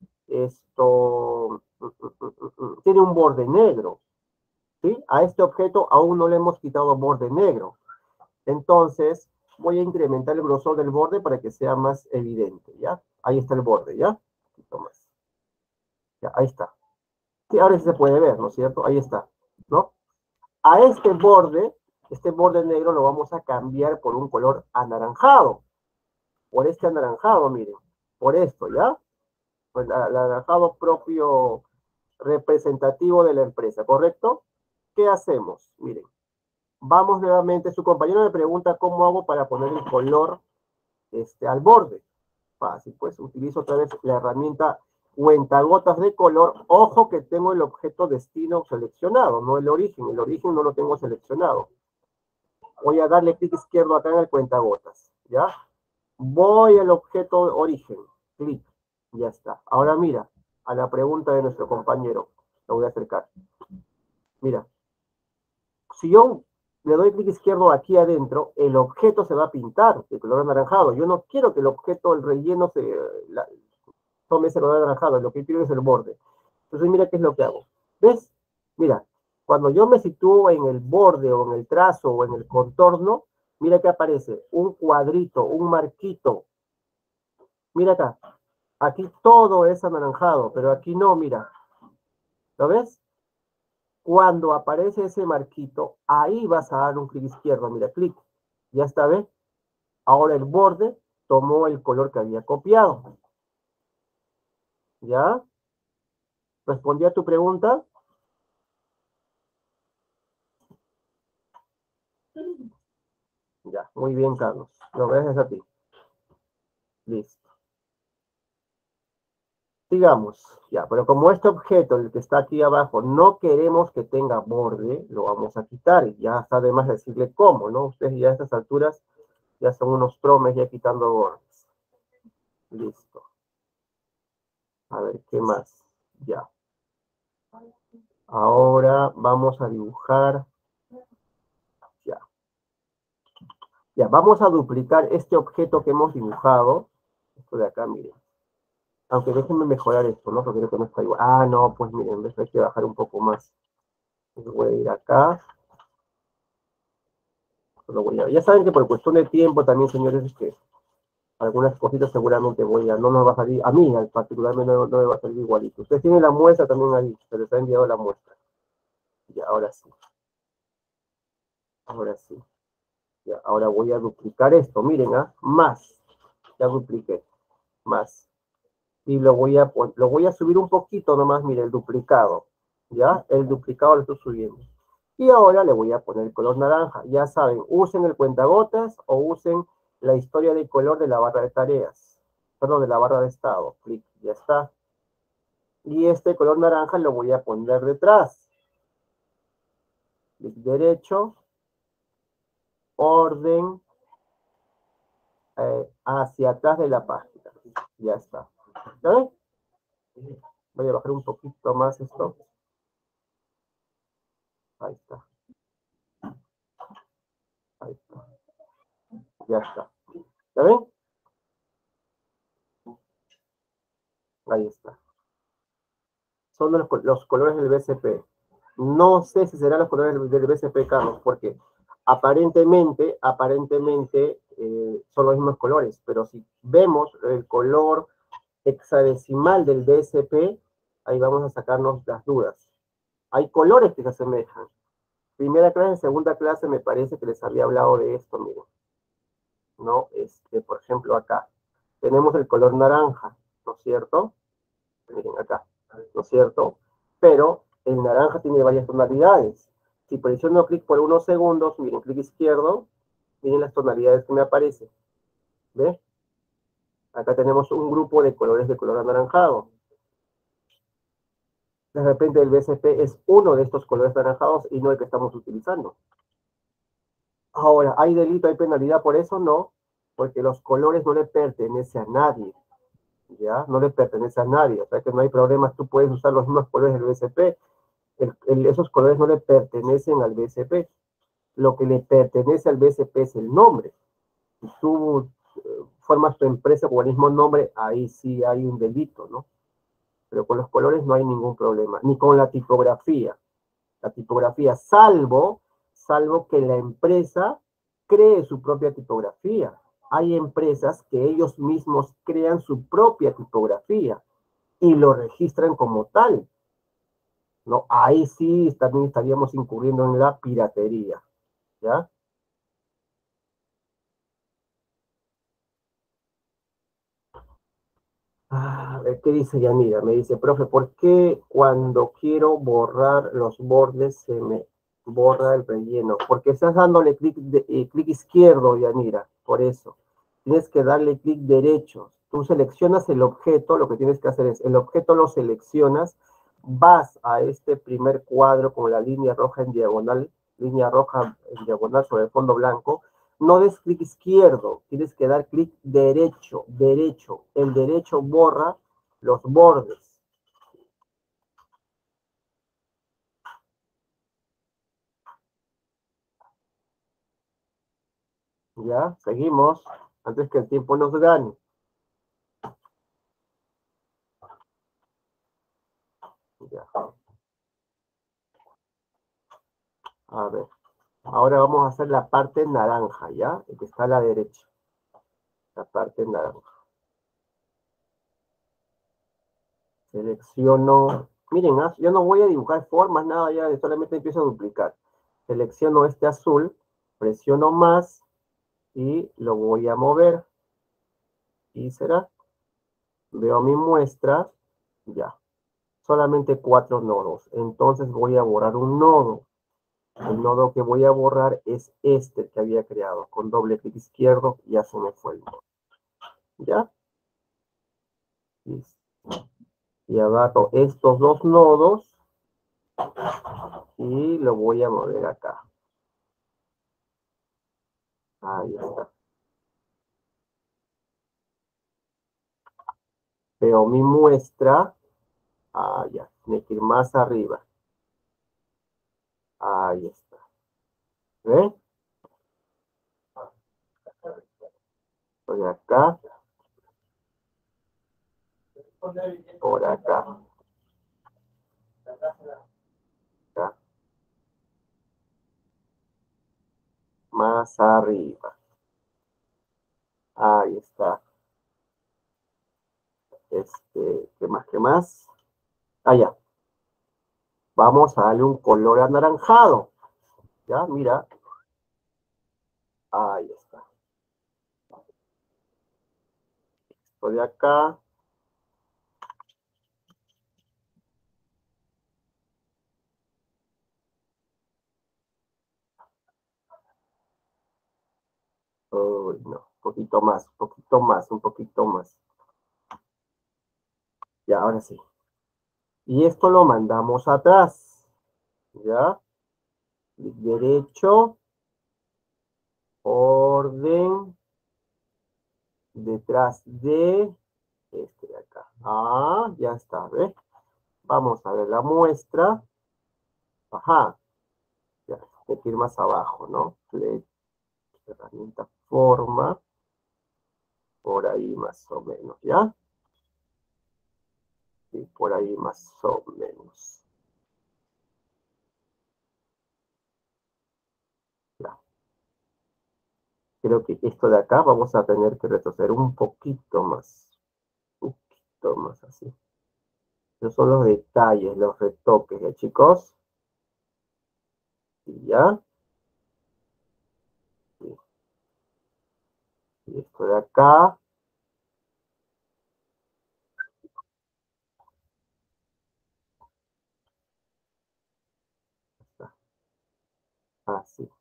Tiene un borde negro. ¿Sí? A este objeto aún no le hemos quitado borde negro. Entonces, voy a incrementar el grosor del borde para que sea más evidente, ¿ya? Ahí está el borde, ¿ya? Un poquito más. Ya, ahí está. Sí, ahora sí se puede ver, ¿no es cierto? Ahí está, ¿no? A este borde negro lo vamos a cambiar por un color anaranjado. Por este anaranjado, miren. Por esto, ¿ya? Pues el anaranjado propio representativo de la empresa, ¿correcto? ¿Qué hacemos? Miren. Vamos nuevamente, su compañero me pregunta cómo hago para poner el color al borde. Fácil, pues utilizo otra vez la herramienta cuentagotas de color. Ojo que tengo el objeto destino seleccionado, no el origen. El origen no lo tengo seleccionado. Voy a darle clic izquierdo acá en el cuentagotas, ¿ya? Voy al objeto origen, clic, ya está. Ahora mira, a la pregunta de nuestro compañero, lo voy a acercar. Mira, si yo le doy clic izquierdo aquí adentro, el objeto se va a pintar de color anaranjado. Yo no quiero que el objeto, el relleno, tome ese color anaranjado. Lo que quiero es el borde. Entonces, mira qué es lo que hago. ¿Ves? Mira, cuando yo me sitúo en el borde o en el trazo o en el contorno, mira que aparece un cuadrito, un marquito. Mira acá. Aquí todo es anaranjado, pero aquí no, mira. ¿Lo ves? Cuando aparece ese marquito, ahí vas a dar un clic izquierdo, mira, clic. Ya está, ¿ves? Ahora el borde tomó el color que había copiado. ¿Ya? ¿Respondí a tu pregunta? Ya, muy bien, Carlos. Lo gracias a ti. Listo. Sigamos. Ya, pero como este objeto, el que está aquí abajo, no queremos que tenga borde, lo vamos a quitar. Y ya está de más decirle cómo, ¿no? Ustedes ya a estas alturas ya son unos tromes ya quitando bordes. Listo. A ver, ¿qué más? Ya. Ahora vamos a dibujar. Ya. Ya, vamos a duplicar este objeto que hemos dibujado. Esto de acá, miren. Aunque déjenme mejorar esto, ¿no? Porque creo que no está igual. Ah, no, pues miren, ves, hay que bajar un poco más. Voy a ir acá. Ya saben que por cuestión de tiempo también, señores, es que algunas cositas seguramente no nos va a salir, a mí particularmente no me va a salir igualito. Ustedes tienen la muestra también ahí, se les ha enviado la muestra. Ya, ahora sí. Ahora sí. Ya, ahora voy a duplicar esto, miren, más. Ya dupliqué, más. Y lo voy a subir un poquito nomás, miren, el duplicado. ¿Ya? El duplicado lo estoy subiendo. Y ahora le voy a poner el color naranja. Ya saben, usen el cuentagotas o usen la historia de color de la barra de tareas. Perdón, de la barra de estado. Clic, ya está. Y este color naranja lo voy a poner detrás. Clic derecho, orden, hacia atrás de la página. Ya está. ¿Ya ven? Voy a bajar un poquito más esto. Ahí está. Ahí está. Ya está. ¿Ya ven? Ahí está. Son los colores del BCP. No sé si serán los colores del BCP, Carlos, porque aparentemente son los mismos colores, pero si vemos el color hexadecimal del BCP, ahí vamos a sacarnos las dudas. Hay colores que se asemejan. Primera clase, segunda clase, me parece que les había hablado de esto, miren. ¿No? Por ejemplo, acá tenemos el color naranja, ¿no es cierto? Miren acá, ¿no es cierto? Pero el naranja tiene varias tonalidades. Si presiono clic por unos segundos, miren, clic izquierdo, miren las tonalidades que me aparecen. ¿Ves? Acá tenemos un grupo de colores de color anaranjado. De repente el BCP es uno de estos colores anaranjados y no el que estamos utilizando. Ahora, ¿hay delito, hay penalidad por eso? No, porque los colores no le pertenecen a nadie. ¿Ya? No le pertenece a nadie, o sea que no hay problemas, tú puedes usar los mismos colores del BCP, esos colores no le pertenecen al BCP, lo que le pertenece al BCP es el nombre. Si tú formas tu empresa con el mismo nombre, ahí sí hay un delito, ¿no? Pero con los colores no hay ningún problema, ni con la tipografía. La tipografía, salvo que la empresa cree su propia tipografía. Hay empresas que ellos mismos crean su propia tipografía y lo registran como tal, ¿no? Ahí sí también estaríamos incurriendo en la piratería, ¿ya? ¿Qué dice Yanira? Me dice, profe, ¿por qué cuando quiero borrar los bordes se me borra el relleno? Porque estás dándole clic izquierdo, Yanira, por eso. Tienes que darle clic derecho. Tú seleccionas el objeto, lo que tienes que hacer es, el objeto lo seleccionas, vas a este primer cuadro con la línea roja en diagonal sobre el fondo blanco, no des clic izquierdo, tienes que dar clic derecho, derecho. El derecho borra los bordes. ¿Ya? Seguimos, antes que el tiempo nos gane. Ya. A ver, ahora vamos a hacer la parte naranja, ¿ya? El que está a la derecha. La parte naranja. Selecciono, miren, yo no voy a dibujar formas, nada, ya solamente empiezo a duplicar. Selecciono este azul, presiono más y lo voy a mover. Y será, veo mi muestra, ya, solamente 4 nodos. Entonces voy a borrar un nodo. El nodo que voy a borrar es este que había creado. Con doble clic izquierdo ya se me fue el nodo. ¿Ya? Listo. Y agarro estos dos nodos y lo voy a mover acá. Ahí está. Veo mi muestra. Ah, ya. Tiene que ir más arriba. Ahí está. ¿Ve? Por acá. Por acá. Acá. Más arriba. Ahí está. ¿Qué más? ¿Qué más? Ah, ya. Vamos a darle un color anaranjado. Ya, mira. Ahí está. Estoy acá. Uy, no. Un poquito más, un poquito más, un poquito más. Ya, ahora sí. Y esto lo mandamos atrás. ¿Ya? Clic derecho. Orden. Detrás de este de acá. Ah, ya está, ¿ves? Vamos a ver la muestra. Ajá. Ya, hay que ir más abajo, ¿no? Flecha, herramienta, forma. Por ahí más o menos, ¿ya? Y por ahí más o menos. Ya. Creo que esto de acá vamos a tener que retroceder un poquito más. Un poquito más así. Esos son los detalles, los retoques, ¿ya, chicos? Y ya. Y esto de acá. Así.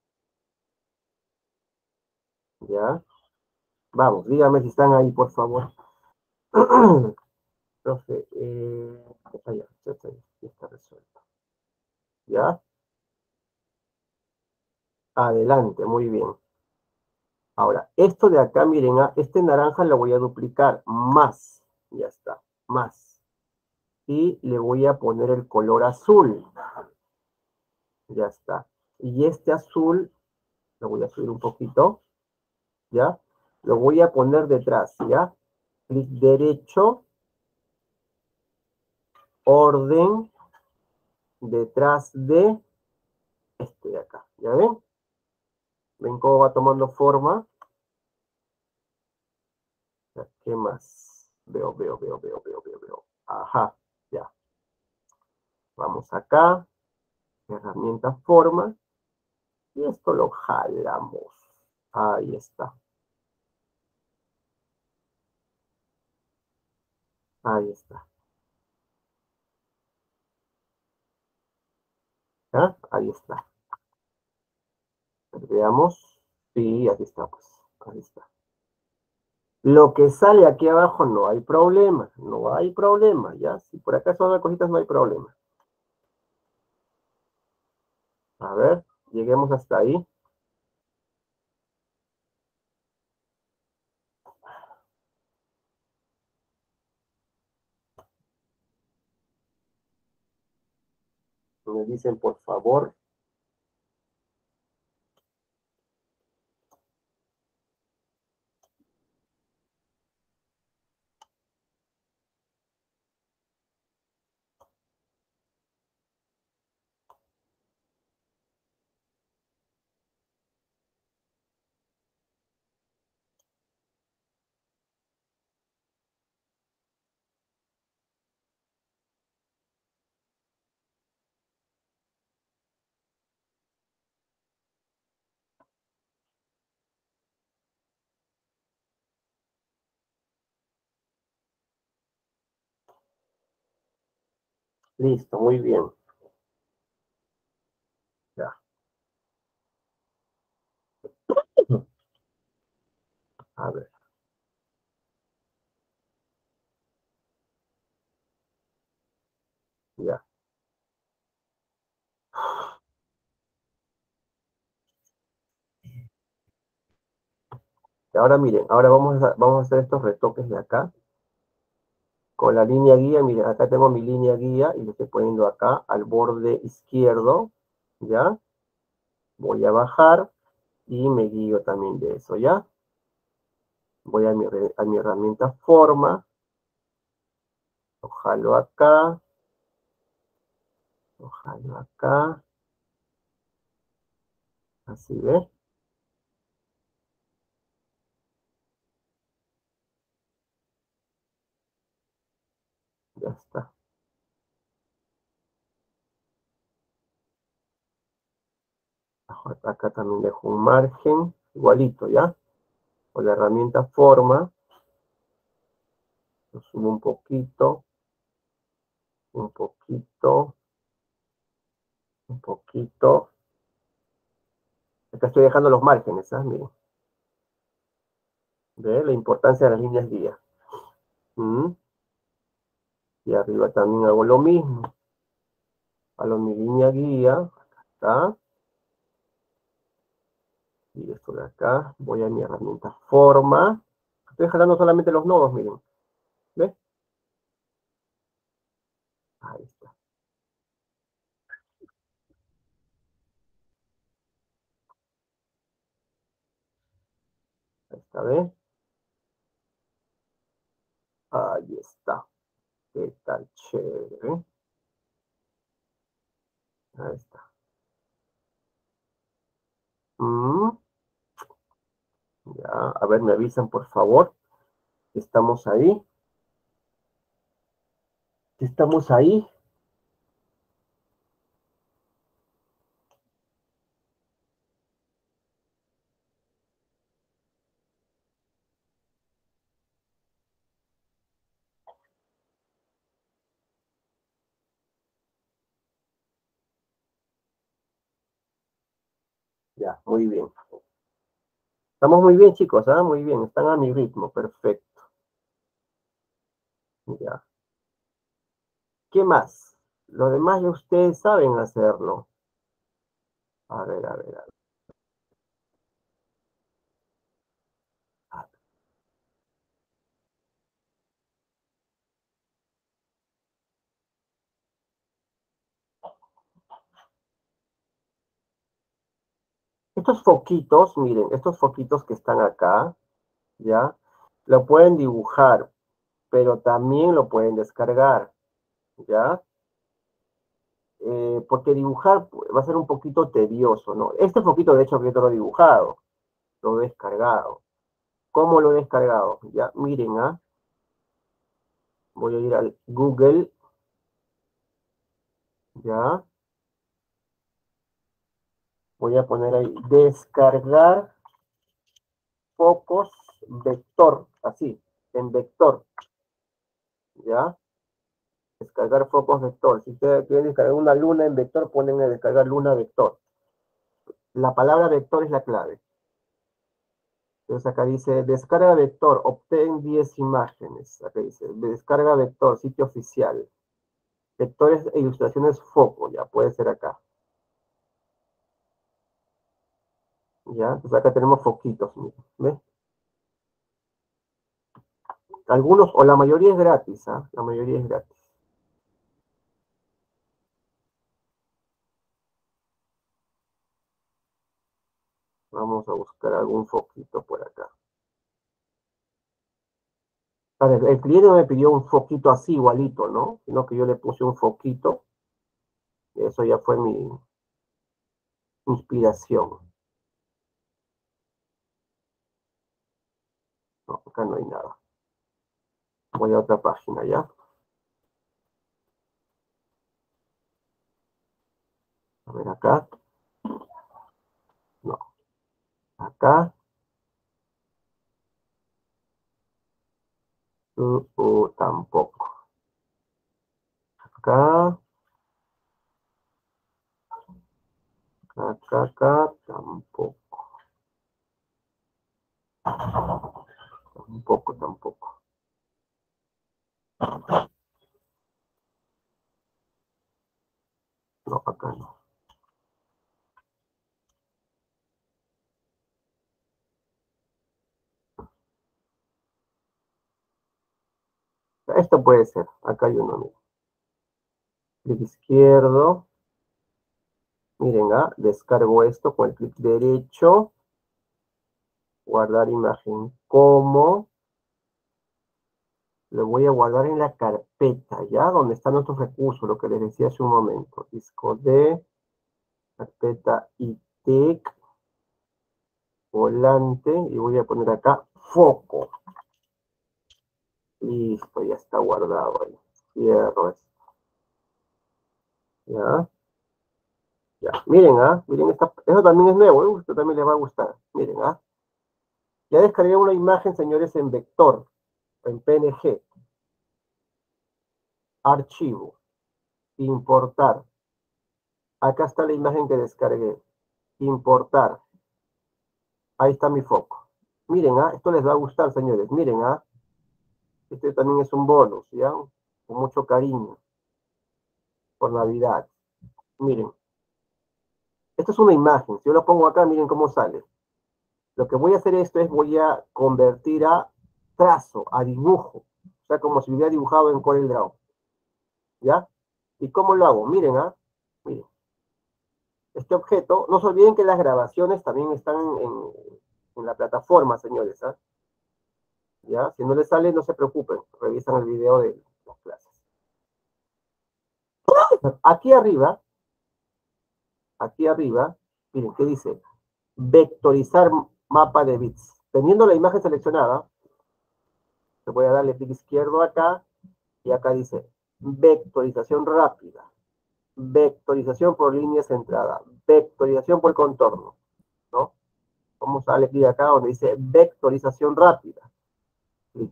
¿Ya? Vamos, dígame si están ahí, por favor. Profe, ya está resuelto. ¿Ya? Adelante, muy bien. Ahora, esto de acá, miren, este naranja lo voy a duplicar más. Ya está, más. Y le voy a poner el color azul. Ya está. Y este azul, lo voy a subir un poquito, ¿ya? Lo voy a poner detrás, ¿ya? Clic derecho, orden, detrás de este de acá, ¿ya ven? ¿Ven cómo va tomando forma? ¿Qué más? Veo. Ajá, ya. Vamos acá, herramienta forma, y esto lo jalamos. Ahí está. Ahí está. ¿Ya? Ahí está. Veamos. Sí, aquí está, pues. Ahí está. Lo que sale aquí abajo no hay problema. No hay problema, ¿ya? Si por acá son las cositas, no hay problema. A ver, lleguemos hasta ahí. Me dicen, por favor. Listo, muy bien. A ver. Ya. Ahora miren, ahora vamos a hacer estos retoques de acá. Con la línea guía, miren, acá tengo mi línea guía y lo estoy poniendo acá al borde izquierdo, ¿ya? Voy a bajar y me guío también de eso, ¿ya? Voy a mi herramienta forma, lo jalo acá, lo jalo acá, así, ¿ves? Ya está. Acá también dejo un margen, igualito, ¿ya? Con la herramienta forma, lo subo un poquito, un poquito, un poquito. Acá estoy dejando los márgenes, ¿sabes? Miren. ¿Ve? La importancia de las líneas guía. ¿Mm? Y arriba también hago lo mismo. Hago mi línea guía. Acá está. Y esto de acá. Voy a mi herramienta forma. Estoy jalando solamente los nodos, miren. ¿Ves? Ahí está. Ahí está, ¿ves? Ahí está. ¿Qué tal? Chévere. Ahí está. Mm, ya, a ver, me avisan por favor. Estamos ahí. Estamos ahí. Ya, muy bien. Estamos muy bien, chicos, ¿ah? Muy bien. Están a mi ritmo. Perfecto. Ya. ¿Qué más? Lo demás ya ustedes saben hacerlo. A ver, a ver, a ver. Estos foquitos, miren, estos foquitos que están acá, ¿ya? Lo pueden dibujar, pero también lo pueden descargar, ¿ya? Porque dibujar va a ser un poquito tedioso, ¿no? Este foquito, de hecho, que yo lo he dibujado, lo he descargado. ¿Cómo lo he descargado? Ya, miren, ¿ah? Voy a ir al Google, ¿ya? Voy a poner ahí, descargar focos vector, así, en vector, ¿ya? Descargar focos vector. Si ustedes quieren descargar una luna en vector, ponen a descargar luna vector. La palabra vector es la clave. Entonces acá dice, descarga vector, obtén 10 imágenes. Acá dice, descarga vector, sitio oficial. Vectores e ilustraciones foco, ya puede ser acá. Ya, entonces acá tenemos foquitos, miren, ¿ves? Algunos, o la mayoría es gratis, ¿ah? La mayoría es gratis. Vamos a buscar algún foquito por acá. A ver, el cliente me pidió un foquito así, igualito, ¿no? Sino que yo le puse un foquito. Eso ya fue mi inspiración. No, acá no hay nada. Voy a otra página, ¿ya? A ver acá. No. Acá. Tampoco. Acá. Acá, tampoco. tampoco. No, acá no. Esto puede ser. Acá hay uno, miren. Clic izquierdo. Miren, descargo esto con el clic derecho. Guardar imagen como. Lo voy a guardar en la carpeta, ¿ya? Donde están nuestros recursos, lo que les decía hace un momento. Disco D, carpeta ITEC, volante, y voy a poner acá foco. Listo, ya está guardado ahí. Cierro esto. ¿Ya? Ya. Miren, miren, eso también es nuevo, esto también les va a gustar. Miren, ya descargué una imagen, señores, en vector, en PNG. Archivo, importar. Acá está la imagen que descargué. Importar. Ahí está mi foco. Miren, esto les va a gustar, señores. Miren, este también es un bonus, ¿ya? Con mucho cariño. Por Navidad. Miren. Esto es una imagen. Si yo lo pongo acá, miren cómo sale. Lo que voy a hacer esto es voy a convertir a trazo, a dibujo. O sea, como si hubiera dibujado en CorelDRAW. ¿Ya? ¿Y cómo lo hago? Miren, miren. Este objeto, no se olviden que las grabaciones también están en la plataforma, señores, ¿ya? Si no les sale, no se preocupen, revisan el video de las clases. Aquí arriba, miren, ¿qué dice? Vectorizar mapa de bits. Teniendo la imagen seleccionada, le voy a darle clic izquierdo acá, y acá dice vectorización rápida, vectorización por línea centrada, vectorización por contorno, ¿no? Vamos a darle clic acá donde dice vectorización rápida. Clic.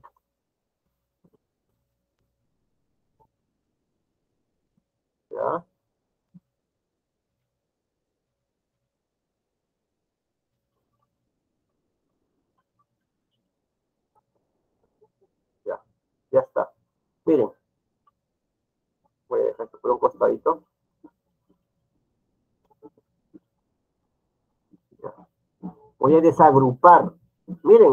¿Ya? Ya está. Miren, voy a dejar esto por un costadito. Ya. Voy a desagrupar. Miren,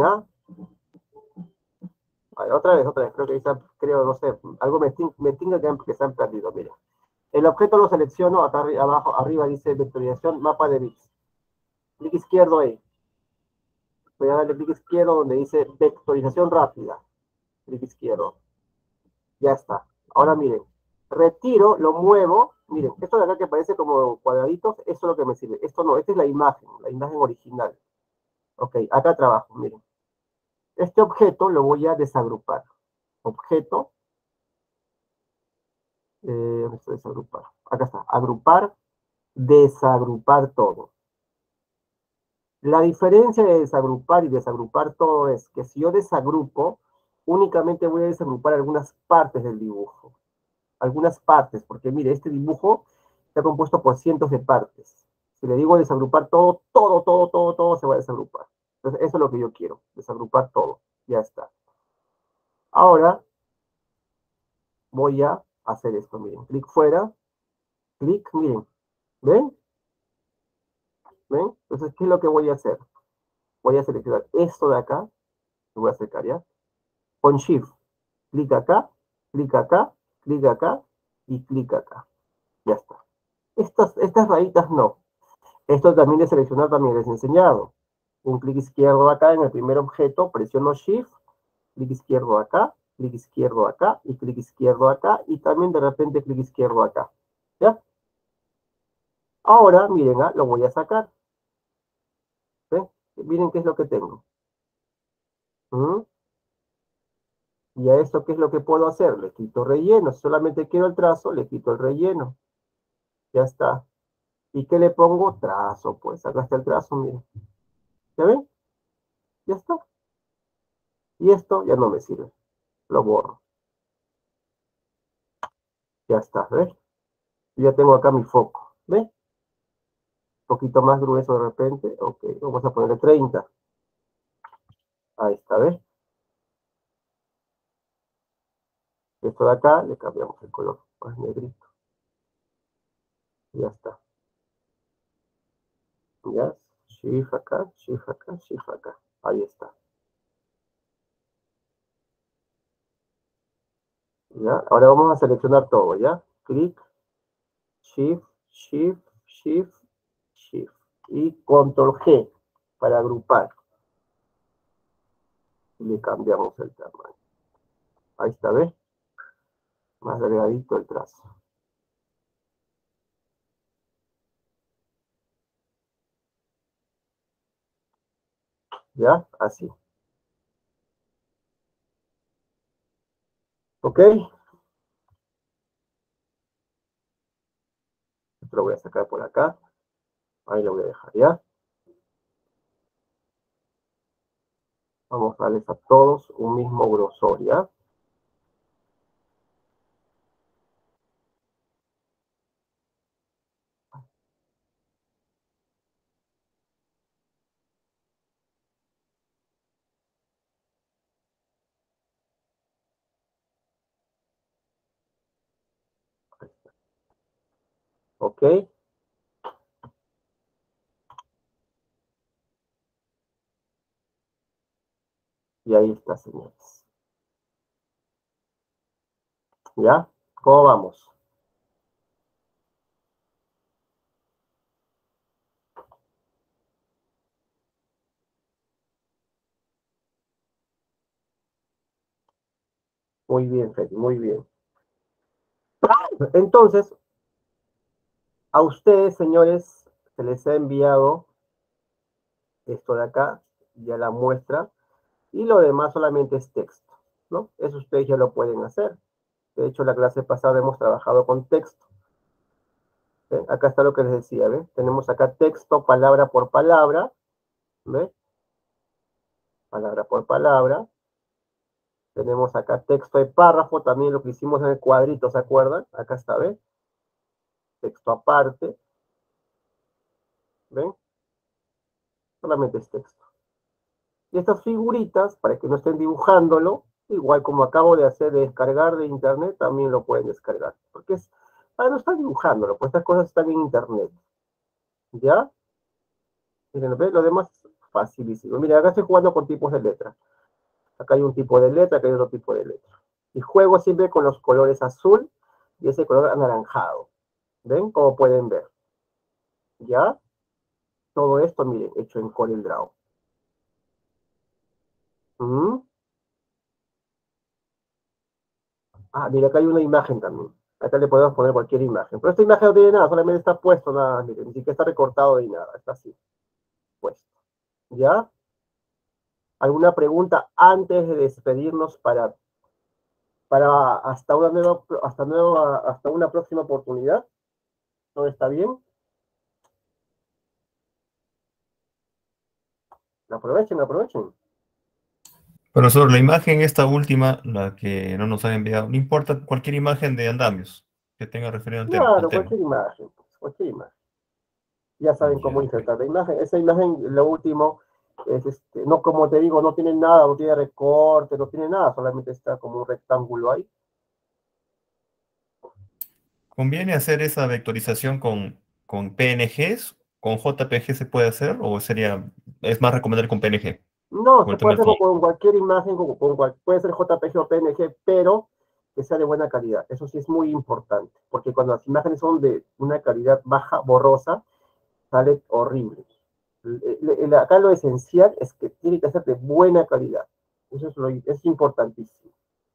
otra vez, creo, no sé, algo me tinga que se han perdido, miren. El objeto lo selecciono, acá abajo, arriba dice vectorización, mapa de bits. Clic izquierdo ahí. Voy a darle clic izquierdo donde dice vectorización rápida. Clic izquierdo. Ya está. Ahora miren, retiro, lo muevo. Miren, esto de acá que parece como cuadraditos, eso es lo que me sirve. Esto no, esta es la imagen original. Ok, acá trabajo, miren. Este objeto lo voy a desagrupar. Objeto, ¿dónde está desagrupar? Acá está, agrupar, desagrupar todo. La diferencia de desagrupar y desagrupar todo es que si yo desagrupo, únicamente voy a desagrupar algunas partes del dibujo. Algunas partes, porque mire, este dibujo está compuesto por cientos de partes. Si le digo desagrupar todo se va a desagrupar. Entonces, eso es lo que yo quiero, desagrupar todo. Ya está. Ahora, voy a hacer esto, miren. Clic fuera, clic, miren. ¿Ven? ¿Ven? Entonces, ¿qué es lo que voy a hacer? Voy a seleccionar esto de acá. Lo voy a acercar ya. Con Shift. Clic acá, clic acá, clic acá y clic acá. Ya está. Estas rayitas no. Esto también de seleccionar también les he enseñado. Un clic izquierdo acá en el primer objeto, presiono Shift, clic izquierdo acá, clic izquierdo acá y clic izquierdo acá y también de repente clic izquierdo acá. ¿Ya? Ahora, miren, lo voy a sacar. ¿Ven? Miren qué es lo que tengo. ¿Mm? Y a esto, ¿qué es lo que puedo hacer? Le quito relleno. Si solamente quiero el trazo, le quito el relleno. Ya está. ¿Y qué le pongo? Trazo, pues. Acá está el trazo, miren. ¿Ya ven? Ya está. Y esto ya no me sirve. Lo borro. Ya está, ¿ves? Ya tengo acá mi foco. ¿Ves? Un poquito más grueso de repente. Ok, vamos a ponerle 30. Ahí está, ¿ves? Esto de acá le cambiamos el color más negrito. Ya está. Ya, shift acá, shift acá, shift acá. Ahí está. ¿Ya? Ahora vamos a seleccionar todo, ¿ya? Clic, shift, shift, shift, shift. Y control G para agrupar. Y le cambiamos el tamaño. Ahí está, ¿ves? Más delgadito el trazo. ¿Ya? Así. ¿Ok? Esto lo voy a sacar por acá. Ahí lo voy a dejar, ¿ya? Vamos a darles a todos un mismo grosor, ¿ya? ¿Ok? Y ahí está, señores. ¿Ya? ¿Cómo vamos? Muy bien, Freddy, muy bien. Entonces, a ustedes, señores, se les ha enviado esto de acá, ya la muestra, y lo demás solamente es texto, ¿no? Eso ustedes ya lo pueden hacer. De hecho, la clase pasada hemos trabajado con texto. ¿Ven? Acá está lo que les decía, ¿ven? Tenemos acá texto palabra por palabra, ¿ven? Palabra por palabra. Tenemos acá texto de párrafo, también lo que hicimos en el cuadrito, ¿se acuerdan? Acá está, ¿ven? Texto aparte, ¿ven? Solamente es texto. Y estas figuritas, para que no estén dibujándolo, igual como acabo de hacer de descargar de internet, también lo pueden descargar. Porque es para no estar dibujándolo, pues estas cosas están en internet. ¿Ya? Miren, ¿ven? Lo demás es facilísimo. Miren, acá estoy jugando con tipos de letra. Acá hay un tipo de letra, acá hay otro tipo de letra. Y juego siempre con los colores azul y ese color anaranjado. ¿Ven? Como pueden ver. ¿Ya? Todo esto, miren, hecho en CorelDRAW. ¿Mm? Ah, mira, acá hay una imagen también. Acá le podemos poner cualquier imagen. Pero esta imagen no tiene nada, solamente está puesto nada, miren, ni siquiera está recortado ni nada, está así, puesto. ¿Ya? ¿Alguna pregunta antes de despedirnos para hasta una próxima oportunidad? ¿Todo está bien? Aprovechen, aprovechen. Profesor, la imagen, esta última, la que no nos han enviado, no importa cualquier imagen de andamios que tenga referido al Claro, tema. cualquier imagen, pues, cualquier imagen. Ya saben cómo Ya, insertar la imagen. Esa imagen, lo último, es no, como te digo, no tiene nada, no tiene recorte, no tiene nada, solamente está como un rectángulo ahí. ¿conviene hacer esa vectorización con PNGs? ¿Con JPG se puede hacer? ¿O es más recomendable con PNG? No, Por se el tema puede del hacer fondo. con cualquier imagen, puede ser JPG o PNG, pero que sea de buena calidad. Eso sí es muy importante, porque cuando las imágenes son de una calidad baja, borrosa, sale horrible. Acá lo esencial es que tiene que ser de buena calidad. Eso es importantísimo.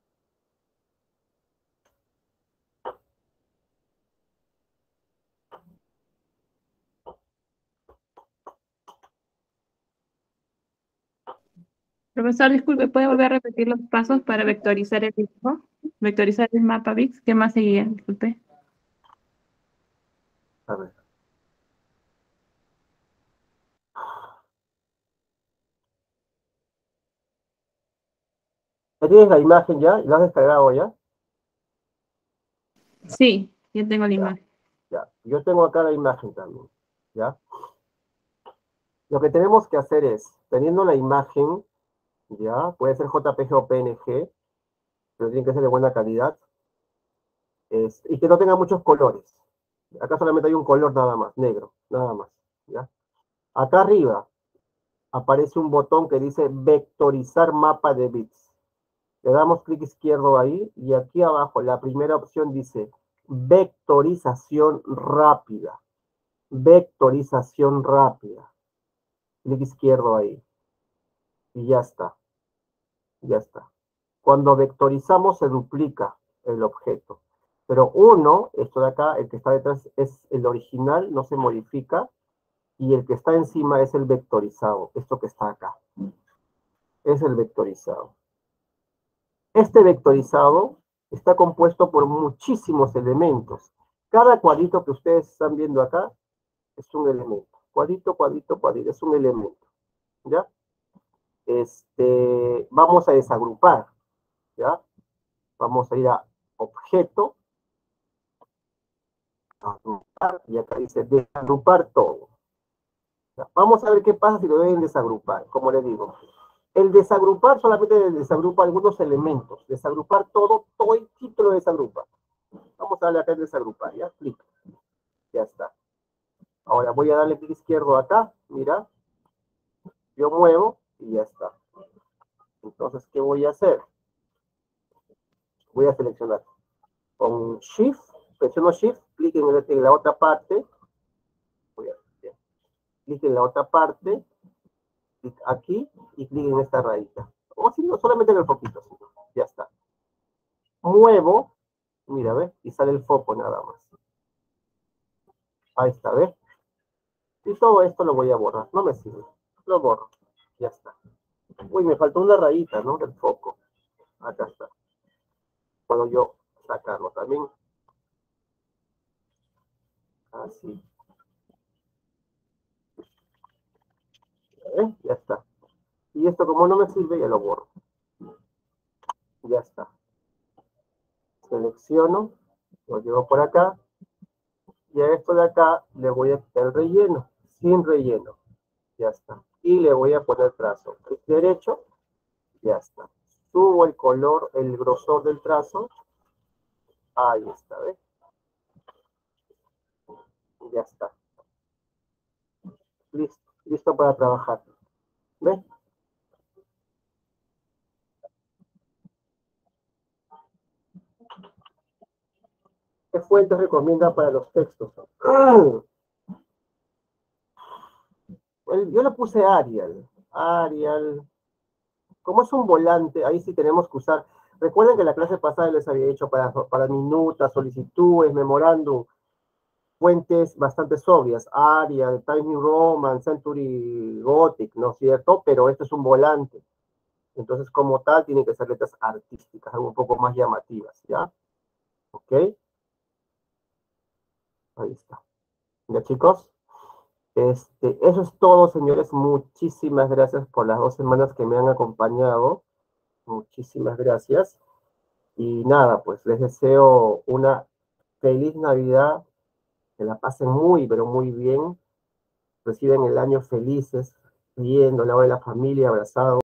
Profesor, disculpe, ¿puede volver a repetir los pasos para vectorizar el dibujo? Vectorizar el mapa VIX, ¿qué más seguía? Disculpe. A ver. ¿Ya tienes la imagen ya? ¿La has descargado ya? Sí, ya tengo la Ya, imagen. ya. Yo tengo acá la imagen también. ¿Ya? Lo que tenemos que hacer es, teniendo la imagen, ¿ya? Puede ser JPG o PNG, pero tiene que ser de buena calidad, y que no tenga muchos colores. Acá solamente hay un color nada más, negro, nada más, ¿ya? Acá arriba aparece un botón que dice vectorizar mapa de bits. Le damos clic izquierdo ahí y aquí abajo la primera opción dice vectorización rápida. Vectorización rápida. Clic izquierdo ahí. Y ya está. Ya está. Cuando vectorizamos se duplica el objeto. Pero uno, esto de acá, el que está detrás es el original, no se modifica. Y el que está encima es el vectorizado. Esto que está acá. Es el vectorizado. Este vectorizado está compuesto por muchísimos elementos. Cada cuadrito que ustedes están viendo acá es un elemento. Cuadrito, cuadrito, cuadrito, es un elemento. ¿Ya? Vamos a desagrupar. ¿Ya? Vamos a ir a objeto, agrupar, y acá dice desagrupar todo. ¿Ya? Vamos a ver qué pasa si lo deben desagrupar, como les digo. El desagrupar solamente desagrupa algunos elementos. Desagrupar todo el título desagrupa. Vamos a darle acá en desagrupar, ¿ya? Clic. Ya está. Ahora voy a darle clic izquierdo acá, mira. Yo muevo y ya está. Entonces, ¿qué voy a hacer? Voy a seleccionar. Con Shift, presiono Shift, clic en la otra parte. Clic en la otra parte, clic aquí y clic en esta rayita. O si no, solamente en el foquito. Ya está. Muevo, mira, ¿ves? Y sale el foco nada más. Ahí está, ¿ves? Y todo esto lo voy a borrar. No me sirve. Lo borro. Ya está. Uy, me faltó una rayita, ¿no? Del foco. Acá está. Puedo yo sacarlo también. Así. Ya está. Y esto como no me sirve, ya lo borro. Ya está. Selecciono. Lo llevo por acá. Y a esto de acá le voy a quitar el relleno. Sin relleno. Ya está. Y le voy a poner trazo. Clic derecho. Ya está. Subo el color, el grosor del trazo. Ahí está, ¿ves? Ya está. Listo. Listo para trabajar. ¿Ves? ¿Qué fuentes recomienda para los textos? Yo le puse Arial. Arial. Como es un volante, ahí sí tenemos que usar. Recuerden que la clase pasada les había hecho para minutas, solicitudes, memorándum, fuentes bastante obvias. Arial, Times New Roman, Century Gothic, ¿no es cierto? Pero este es un volante. Entonces, como tal, tienen que ser letras artísticas, algo un poco más llamativas, ¿ya? ¿Ok? Ahí está. ¿Ya, chicos? Eso es todo, señores. Muchísimas gracias por las 2 semanas que me han acompañado. Muchísimas gracias. Y nada, pues les deseo una feliz Navidad. Que la pasen muy, pero muy bien. Reciben el año felices, viendo al lado de la familia, abrazados.